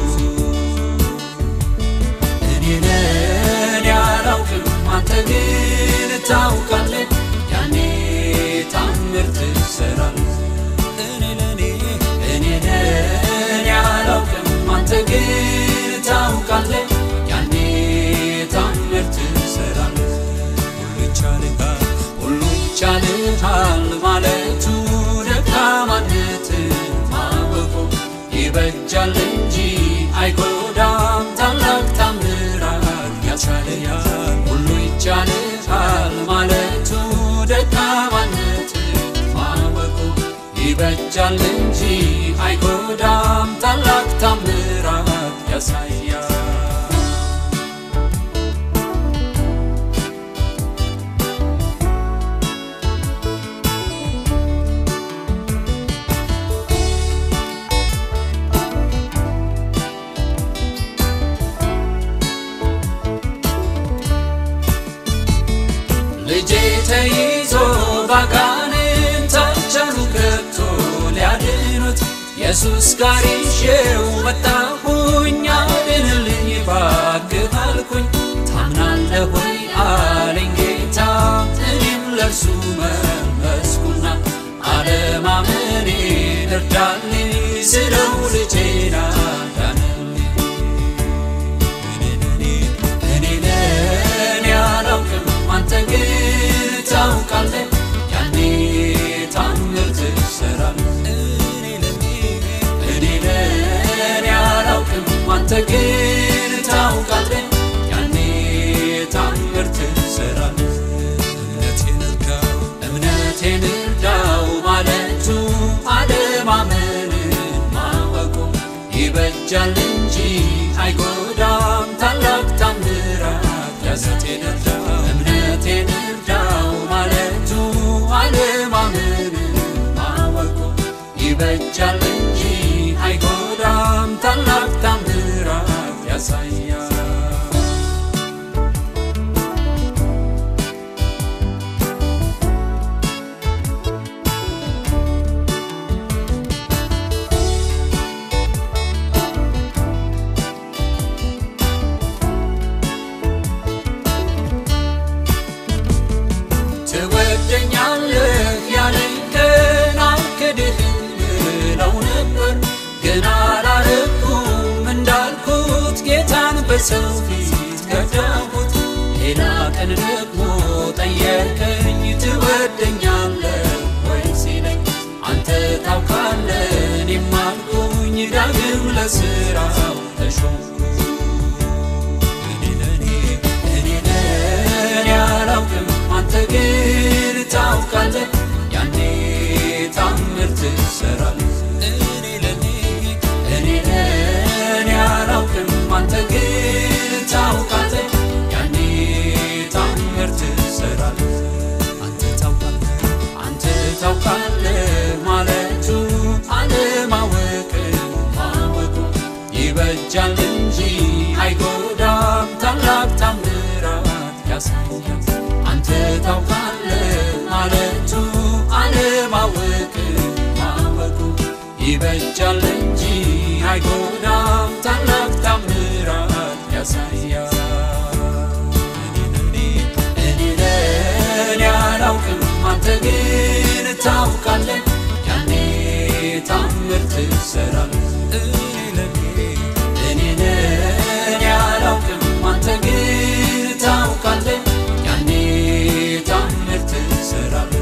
እኔ ነኝ አላውቅም አንተ ግን ታውቃለህ ያኔ ታምር ትሰራለህ እኔ ለኔ እኔ ነኝ አላውቅም አንተ ግን ታውቃለህ ያኔ ታምር ትሰራለህ ሁሉ ይቻልሃል ሁሉ ይቻልሃል ማለቱ ደካማነትን ማወቁ ይበጃል እንጂ አይጎዳም ታላቅ ታምራት ያቻልሃል ሁሉ ይቻልሃል ማለቱ ደካማነትን ማወቁ ይበጃል እንጂ አይጎዳም ታላቅ ታምራት ያሳያል ልጄ ተይዞ ባጋንንት አልቻሉ ከቶ ሊያድኑት ኢየሱስ ጋር ይዤው መጣሁኝ አድንልኝ እባክህ አልኩኝ ታምናለህ ወይ አለኝ ጌታ እኔም ለእርሱ መለስኩና አለማመኔን እርዳልኝ ስለው ልጄን አዳነልኝ እኔ ነኝ አላውቅም አንተ ግን ታውቃለህ ያኔ ታምር ትሰራለህ እኔ ለኔ እኔ ነኝ አላውቅም አንተ ግን ታውቃለህ ያኔ ታምር ትሰራለህ እምነቴን እርዳው እምነቴን እርዳው ማለቱ አለማመንን ማወቁ ይበጃል እንጂ አይጎዳም ታላቅ ታምራት ያዘቴን እርዳው እምነቴን እርዳው ማለቱ አለማመንን ማወቁ ይበጃል እንጂ አይጎዳም ታላቅ ታምራት ያሳያል ትወደኛለህ ያለኝ ቀን አልክድህም እለው ነበር ግን አላረኩም እንዳልኩት ጌታን በሰው ፊት ከዳሁት ሌላ ቀን ደግሞ ጠየቀኝ ትወደኛለህ ወይ ሲለኝ አንተ ታውቃለህ እኔም አልኩኝ ዳግም ለስራው ተሾምኩ እኔ ለኔ እኔ ነኝ አላውቅም አንተ ግን ታውቃለህ ያኔ ታምር ትሰራለህ እኔ ለኔ እኔ ነኝ አላውቅም አንተ ግን ታውቃለህ ያኔ ታምር ይበጃል እንጂ አይጎዳም ታላቅ ታምራት ያሳያል አንተ ታውቃለህ ማለቱ አለማወቅ ማወቁ ይበጃል እንጂ አይጎዳም ታላቅ ታምራት ያሳያል እኔ ለኔ አላውቅም አንተ ግን ታውቃለህ ያኔ ታምር ትሰራለህ እኔ ለኔ አላውቅም አንተ ግን ታውቃለህ ያኔ ታምር ትሰራለህ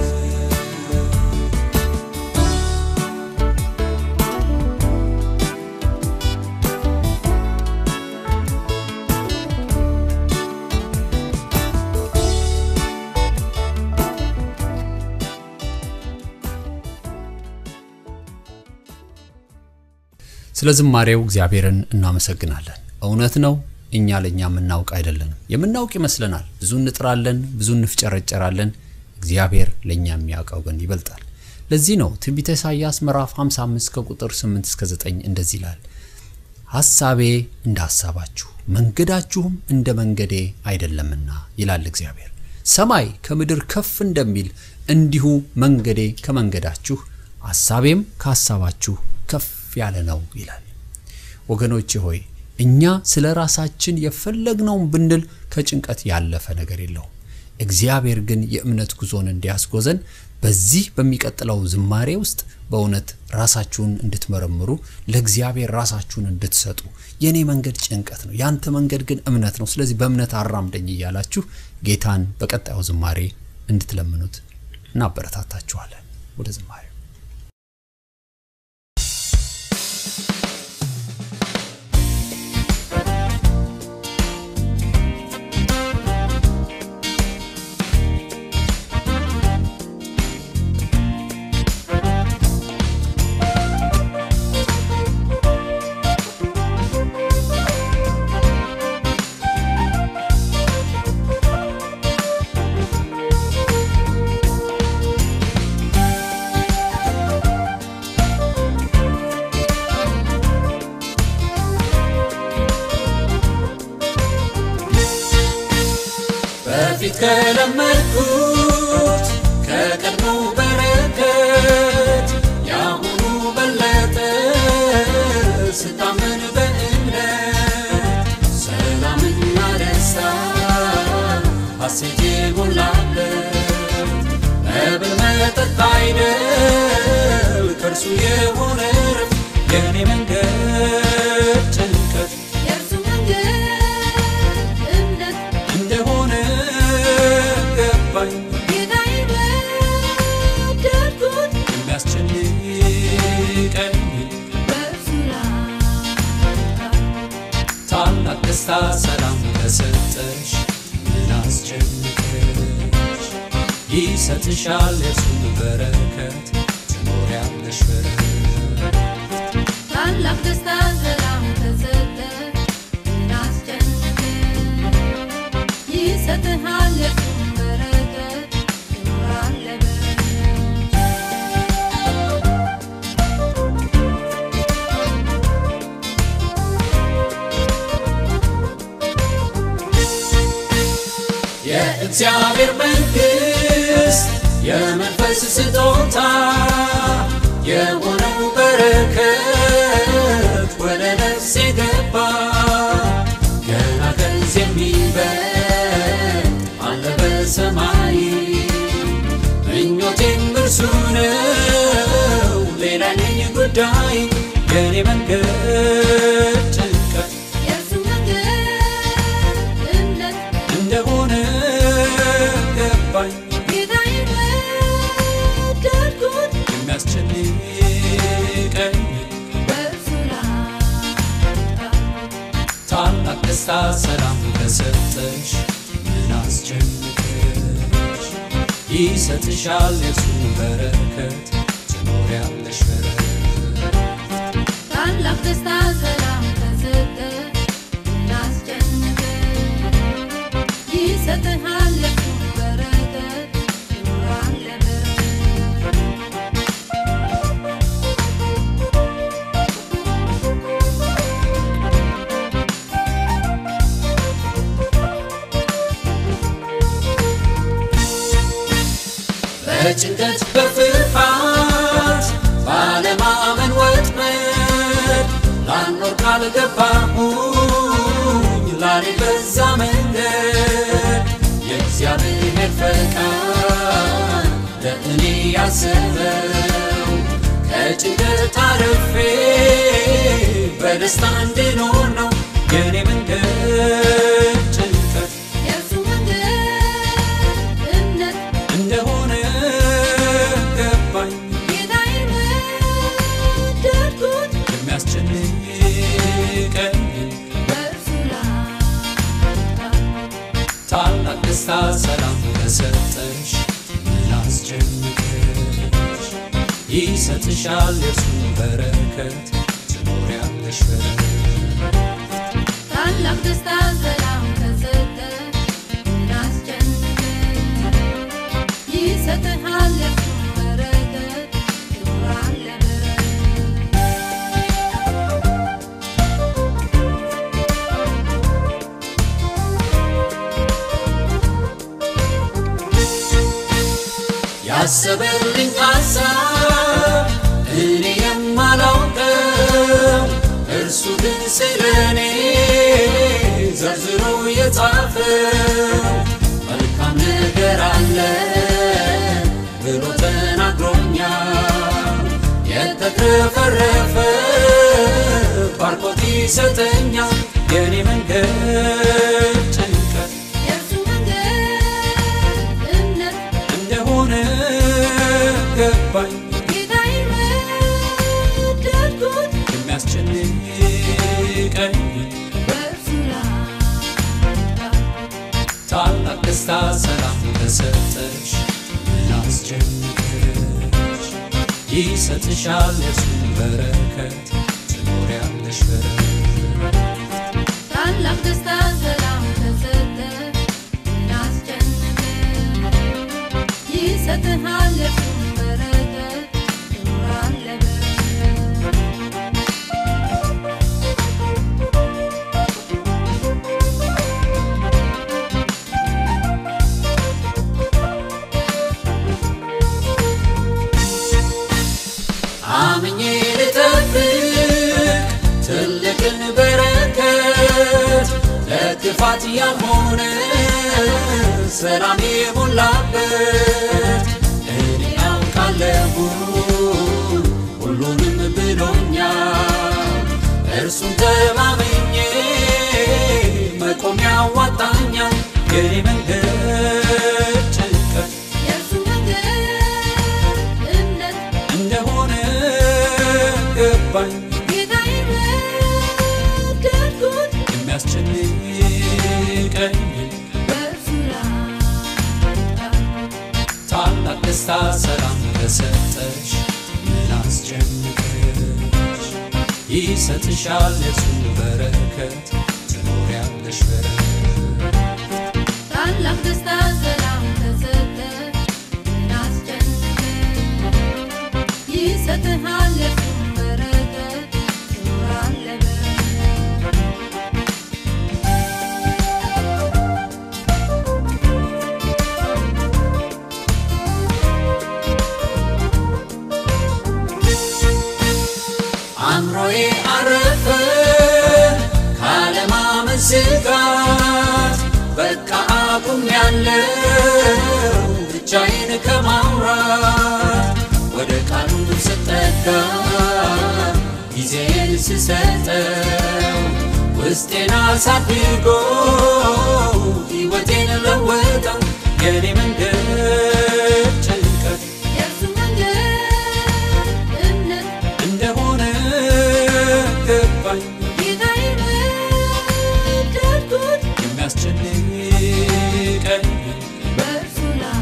ስለዝማሬው እግዚአብሔርን እናመሰግናለን እውነት ነው እኛ ለኛ ምናውቅ አይደለንም የምናውቅ ይመስለናል ብዙ እንጥራለን ብዙ እንፍጨረጨራለን እግዚአብሔር ለኛ የሚያውቀው ግን ይበልጣል ለዚህ ነው ትንቢተ ኢሳይያስ ምዕራፍ ሃምሳ አምስት ከቁጥር ስምንት እስከ ዘጠኝ እንደዚህ ይላል ሐሳቤ እንደ ሐሳባችሁ መንገዳችሁም እንደ መንገዴ አይደለምና ይላል እግዚአብሔር ሰማይ ከምድር ከፍ እንደሚል እንዲሁ መንገዴ ከመንገዳችሁ ሐሳቤም ከሐሳባችሁ ከፍ ያለ ነው ይላል ወገኖቼ ሆይ እኛ ስለ ራሳችን የፈለግነው ብንል ከጭንቀት ያለፈ ነገር የለው እግዚአብሔር ግን የእምነት ጉዞን እንዲያስጎዘን በዚህ በሚቀጥለው ዝማሬ ውስጥ በእውነት ራሳችሁን እንድትመረምሩ ለእግዚአብሔር ራሳችሁን እንድትሰጡ የኔ መንገድ ጭንቀት ነው ያንተ መንገድ ግን እምነት ነው ስለዚህ በእምነት አራምደኝ ይያላችሁ ጌታን በቀጣዩ ዝማሬ እንድትለምኑት እናበረታታችኋለን ወደ ዝማሬ ከለመድኩት ከቀድሞ በረከት ያሁኑ በለጠ ስታመን በእምነት ሰላምና ደስታ ሐሴት የሞላበት መብል መጠጥ አይደል ከእርሱ የሆነ ረፍት የኔ መንገድ ጭንቀት የእርሱ መንገድ እምነት እንደሆነ ደስታ ሰላም ተሰጠሽ ምን አስጨነቀሽ ይሰጥሻል የሱን በረከት ትኖሪያለሽ በረከት ታላቅ ደስታ ሰላም ተሰጠሽ ምን አስጨነቀሽ ይሰጥሻል የሱን በረከት ትኖሪያለሽ የእግዚአብሔር መንግስት የመንፈስ ስጦታ የሆነው በረከት ወደ ነፍሴ ገባ ገና ከዚህ የሚበልጥ አለ በሰማይ ምኞቴም እርሱ ነው ሌላ የለኝ ጉዳይ የኔ መንገድ ጭንቀት የእርሱ መንገድ እምነት እንደሆነ ገባኝ ጌታዬን ወደድኩት የሚያስጨንቀኝ በእርሱ ላይ ታላቅ ደስታ ሰላም ለሰጠሽ ምን አስጨንቀሽ ይሰጥሻል የእርሱን በረከት ትኖሪያለሽ በረከት ታላቅ ደስታ ሰላም ለሰጠሽ ምን አስጨንቀሽ ይሰጥሃል የእርሱን በረከት ትኖራለህ በረከት በጭንቀት በፍርሃት ባለማመን ወጥመድ ላኖር ካልገባሁኝ ላልሄድ በዛ መንገድ የእግዚአብሔር ፈቃድ ለእኔ ያሰበው ከጭንቀት አርፌ በደስታ እንድኖር ነው የኔ መንገድ ጭንቀት የእርሱ መንገድ እምነት እንደሆነ ገባኝ ጌታዬን ወደድኩት የሚያስጨንቀኝ በእርሱ ላይ ታላቅ ደስታ ሰላም ለሰጠሽ ምን አስጨንቀሽ ይሰጥሻል የእርሱን በረከት ትኖሪያለሽ በረከት ታላቅ ደስታ ሰላም ከሰጠ ምን አስጨንቀኝ ይሰጥሃል የእርሱን በረከት ትኖራለህ ያሰበልኝ ሐሳብ እኔ የማላውቀው እርሱ ግን ስለኔ ዘርዝሮ የጻፈው መልካም ነገር አለ ብሎ ተናግሮኛል የተትረፈረፈ ባርኮት ይሰጠኛል የኔ መንገድ ጭንቀት የእርሱ መንገድ እምነት እንደሆነ ገባኝ ጌታዬን ወደድኩት የሚያስጨንቀኝ በእርሱ ላይ ታላቅ ደስታ ሰላም ለሰጠሽ ምን አስጨንቀሽ ይሰጥሻል የእርሱን በረከት ትኖሪያለሽ በረከት ታላቅ ደስታ ሰላም ከሰጠ ምን አስጨንቀኝ ይሰጥሃል የእርሱን በረከት ትኖራለህ አምኜ ልጠብቅ ትልቅን በረከት ለክፋት ያልሆነ ሰላም የሞላበት እኔ አውቃለሁ ሁሉንም ብሎኛል እርሱን ተማምኜ መቆም ያዋጣኛል የኔ መንገድ ጭንቀት የእርሱ መንገድ እምነት እንደሆነ ገባኝ ጌታዬን ወደድኩት የሚያስጨንቀኝ በእርሱ ላይ ታላቅ ደስታ ሰላም ለሰጠሽ ምን አስጨንቀሽ ይሰጥሻል የእርሱን በረከት ትኖሪያለሽ በረከት ታላቅ ደስታ ሰላም ከሰጠ ምን አስጨንቀኝ ይሰጥሃል የእርሱን በረከት ትኖራለህ አምሮዬ አረፈ ካለማመን ስጋት በቃ አቁሜያለሁ ብቻዬን ከማውራት ወደ ቃሉ ስጠጋ ጊዜዬን ስሰጠው ውስጤን አሳድጎ ሕይወቴን ለወጠው የኔ መንገድ ጭንቀት የእርሱ መንገድ እምነት እንደሆነ ገባኝ ጌታዬን ወደድኩት የሚያስጨንቀኝ በእርሱ ላይ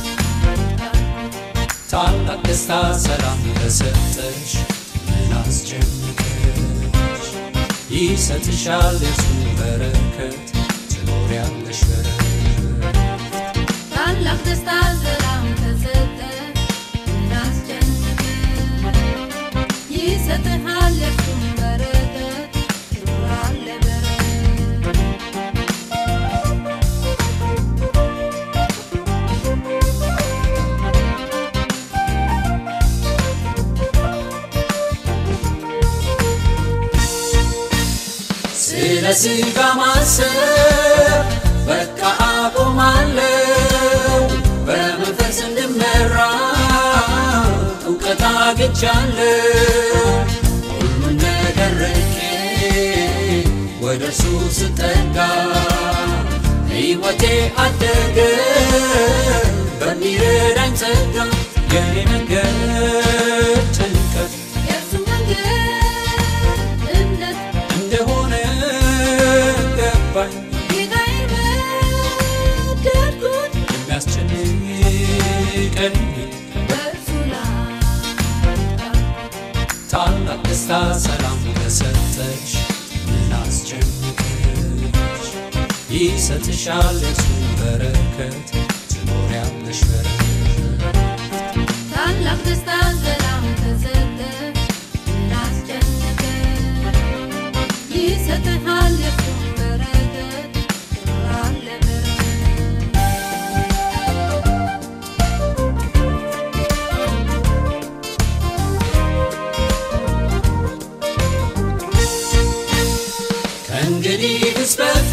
ታላቅ ደስታ ሰላም ለሰጠሽ ምን አስጨንቀሽ ይሰጥሻል የእርሱን በረከት ትኖሪያለሽ በረከት ታላቅ ደስታ ሰላም ከሰጠ ምን አስጨንቀኝ ይሰጥሃል የእርሱን በረከት ትኖራለህ በረከት በስጋ ማሰብ በቃ አቆማለሁ በመንፈስ እንድመራ እውቀት አግኝቻለሁ ሁሉን ነገር ረቄ ወደ እርሱ ስጠጋ ሕይወቴ አደገ በሚረዳኝ ጸጋ የኔ መንገድ ጭንቀት የእርሱ መንገድ እምነት እንደሆነ ገባኝ ጌታዬን ወደድኩት የሚያስጨንቀኝ በእርሱ ላይ ታላቅ ደስታ ሰላም ለሰጠሽ ምን አስጨንቀሽ ይሰጥሻል የእርሱ በረከት ትኖሪያለሽ በረከት ታላቅ ደስታ ሰላም ተሰጠ ላስጨነቀ ይሰጥሃል የእርሱን በረከት ትኖራለህ ከእንግዲህ ብስበቃ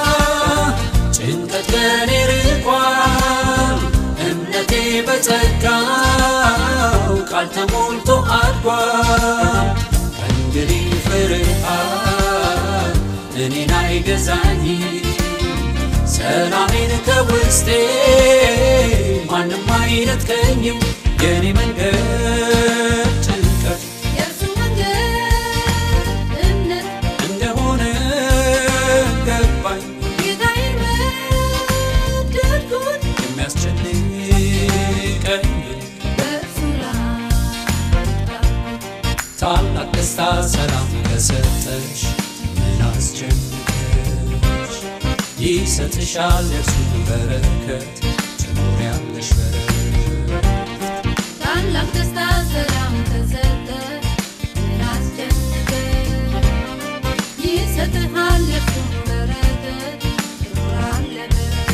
ጭንቀት ከኔ ርቋል እምነቴ በጸጋው ቃል ተሞልቶ አድጓል ከእንግዲህ ፍርሃት እኔን አይገዛኝ ሰላሜን ከውስጤ ማንም አይነጥቀኝም የኔ መንገድ ጭንቀት የእርሱ መንገድ እምነት እንደሆነ ገባኝ ጌታዬን ወደድኩት የሚያስጨንቀኝ በእርሱ ላይ ታላቅ ደስታ ሰላም ለሰጠሽ ምን አስጨንቀሽ ይሰጥሻል የእርሱ በረከት ትኖሪያለሽ በረከት ታላቅ ደስታ ሰላም ተሰጠ ላስጨነቀ ይሰጥሃል የእርሱን በረከት ትኖራለህ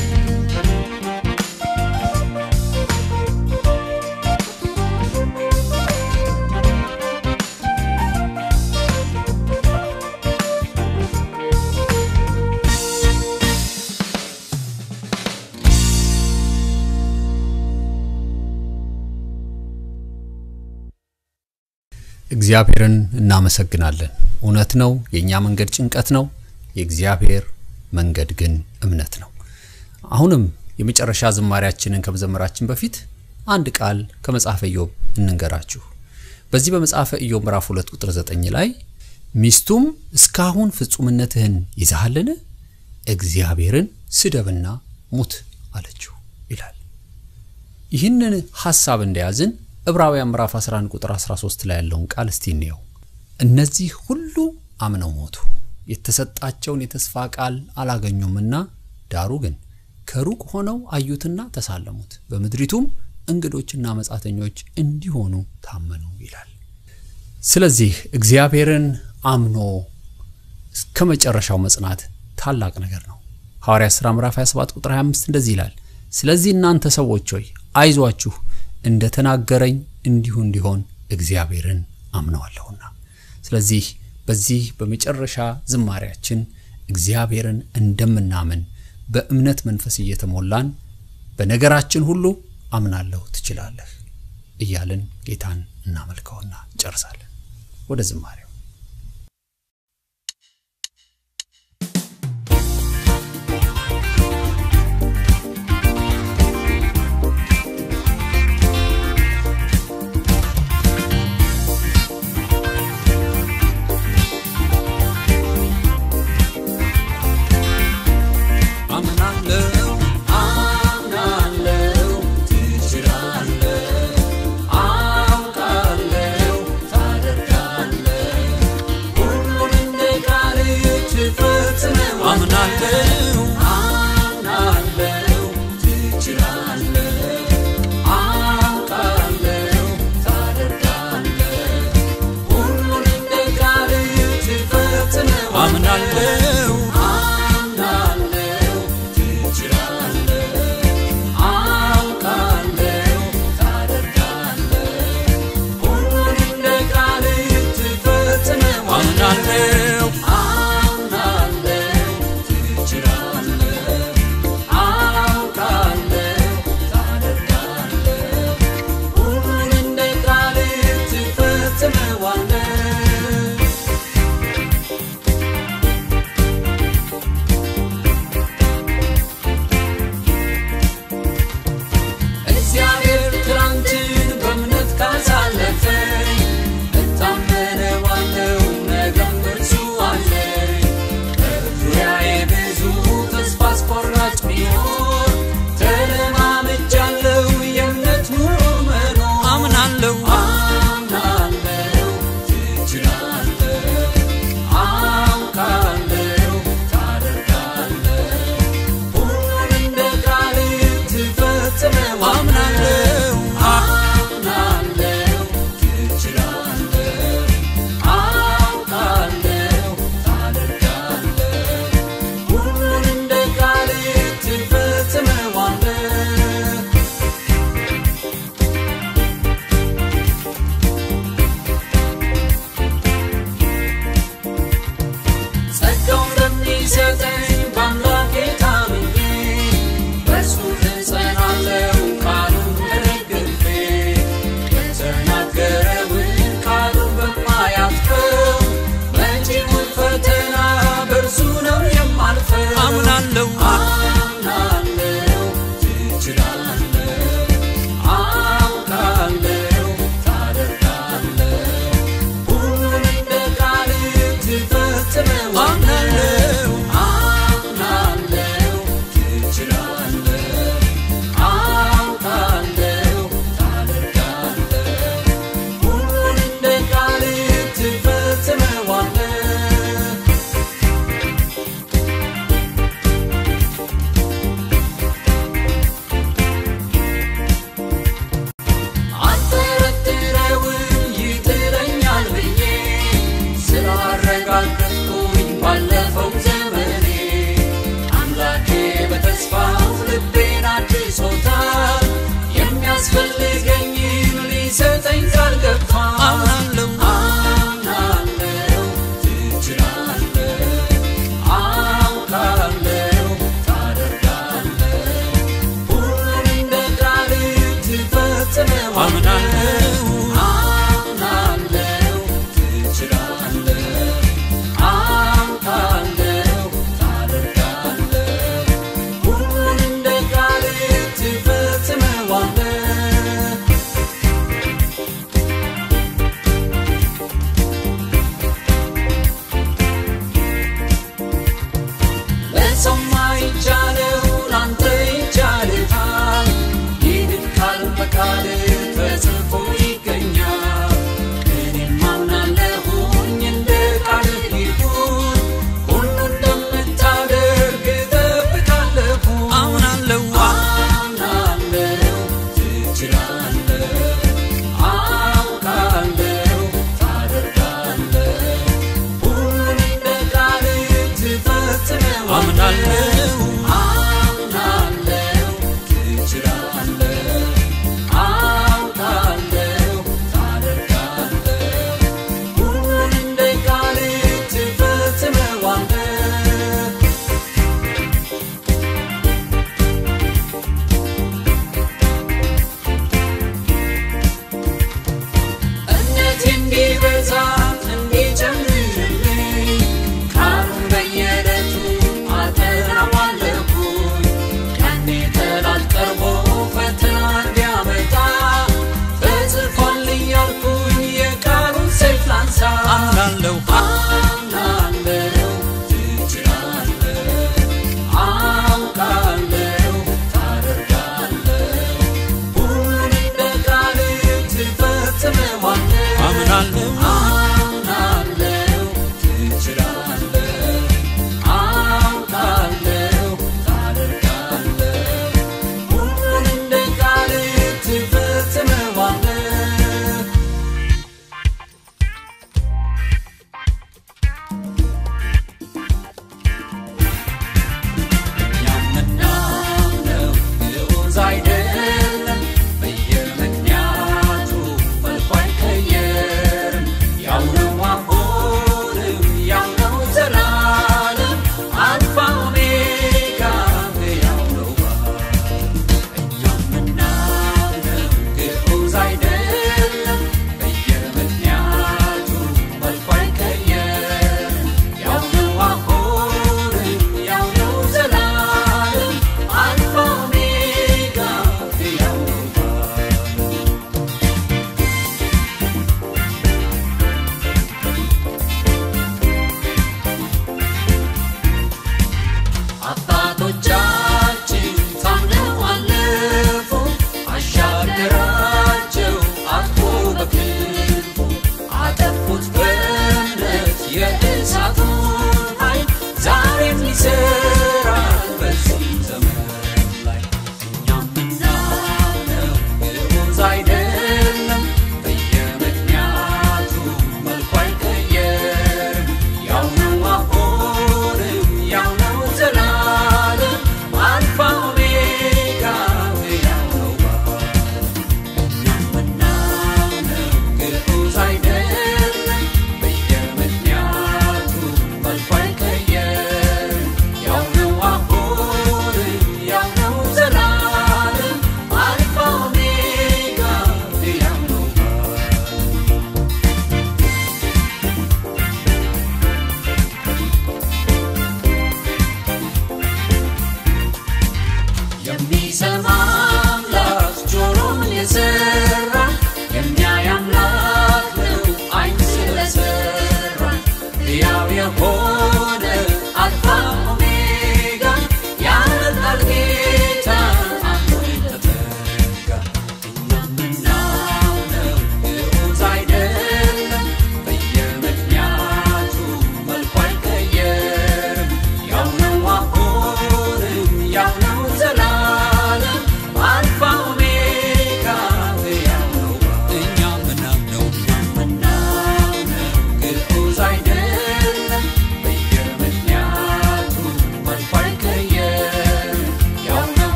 እግዚአብሔርን እናመሰግናለን እውነት ነው የኛ መንገድ ጭንቀት ነው የእግዚአብሔር መንገድ ግን እምነት ነው አሁንም የመጨረሻ ዝማሪያችንን ከመዘመራችን በፊት አንድ ቃል ከመጽሐፈ ኢዮብ እንንገራችሁ በዚህ በመጽሐፈ ኢዮብ ምዕራፍ ሁለት ቁጥር ዘጠኝ ላይ ሚስቱም እስካሁን ፍጹምነትህን ይዛሃልን እግዚአብሔርን ስደብና ሙት አለችው ይላል ይህንን ሐሳብ እንደያዝን ዕብራውያን ምዕራፍ አስራ አንድ ቁጥር አስራ ሶስት ላይ ያለውን ቃል እስቲ እንየው እነዚህ ሁሉ አምነው ሞቱ የተሰጣቸውን የተስፋ ቃል አላገኙምና ዳሩ ግን ከሩቅ ሆነው አዩትና ተሳለሙት በመድሪቱም እንግዶችና መጻተኞች እንዲሆኑ ታመኑ ይላል ስለዚህ እግዚአብሔርን አምኖ እስከመጨረሻው መጽናት ታላቅ ነገር ነው ሐዋርያት ሥራ ምዕራፍ ሃያ ሰባት ቁጥር ሃያ አምስት እንደዚህ ይላል ስለዚህ እናንተ ሰዎች ሆይ አይዟችሁ እንደ ተናገረኝ እንዲሁ እንዲሆን እግዚአብሔርን አምነዋለሁና ስለዚህ በዚህ በመጨረሻ ዝማሪያችን እግዚአብሔርን እንደምናምን በእምነት መንፈስ እየተሞላን በነገራችን ሁሉ አምናለሁ ትችላለህ እያልን ጌታን እናመልከውና ጨርሳለን ወደ ዝማሬው አምናለሁ መልሶታል የሚያስፈልገኝ ሊሰጠኝ ቃል ገብቷል አምናለሁ አምናለሁ ትችላለህ አውቃለሁ ታደርጋለህ ሁሉን እንደ ቃልህ ትፈጽመዋለህ አምናለሁ አምናለሁ ትችላለህ አውቃለሁ ታደርጋለህ ሁሉን እንደ ቃልህ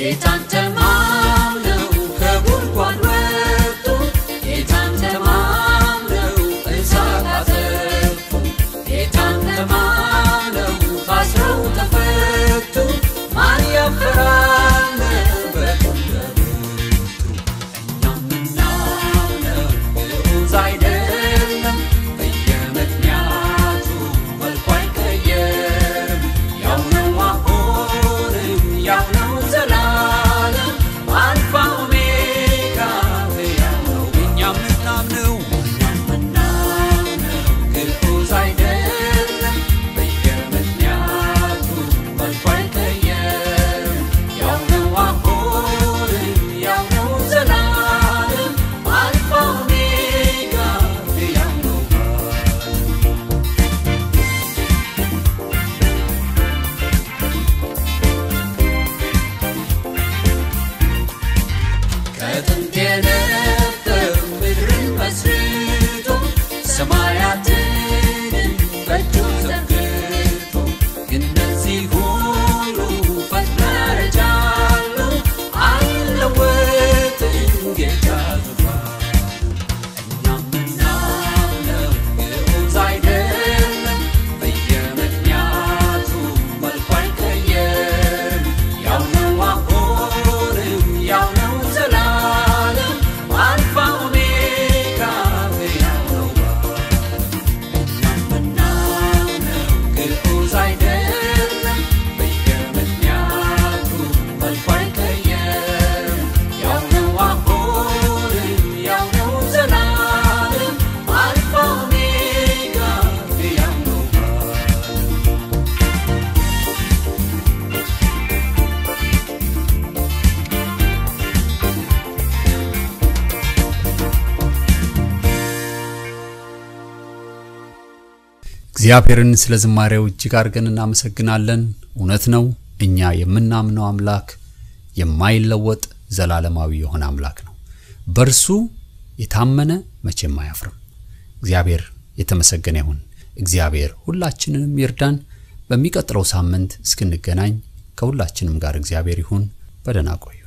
ጌታን ተማምነው ከጉድጓድ ወጡ ጌታን ተማምነው እሳት አጠፉ ጌታን ተማምነው ታስረው ተፈቱ ማን ያፈራል በቁንደብቱ እኛም ምናምነው ግዑዝ አይደለም በየምክንያቱ መልኩ አይቀየርም ያው ነው አሁንም ያው ነው ዘላለም አልፋ ኦሜጋ ያው ነው እኛም ምናምነው እኛም ምናምነው ግዑዝ አይደለም በየምክንያቱ መልኩ አይቀየርም ያው ነው አሁንም ያው ነው ዘላለም አልፋ ኦሜጋ ያው ነው ከጥንት የነበረ ምድርን መስርቶ ሰማያትን በእጁ ዘርግቶ እነዚህ ሁሉ ፈጥነው ያረጃሉ አይለወጥም ጌታ ዙፋን እኛም ምናምነው ግዑዝ አይደለም በየምክንያቱ መልኩ አይቀየርም ያው ነው አሁንም ያው ነው ዘላለም አልፋ ኦሜጋ ያው ነው እኛም ምናምነው ግዑዝ አይደለም በየምክንያቱ መልኩ አይቀየርም ያው ነው አሁንም ያው ነው ዘላለም አልፋ ኦሜጋ ያው ነው እግዚአብሔርን ስለ ዝማሬው እጅግ አድርገን እናመሰግናለን እውነት ነው እኛ የምናምነው አምላክ የማይለወጥ ዘላለማዊ የሆነ አምላክ ነው በርሱ የታመነ መቼም አያፍርም እግዚአብሔር የተመሰገነ ይሁን እግዚአብሔር ሁላችንንም ይርዳን በሚቀጥለው ሳምንት እስክንገናኝ ከሁላችንም ጋር እግዚአብሔር ይሁን በደህና ቆዩ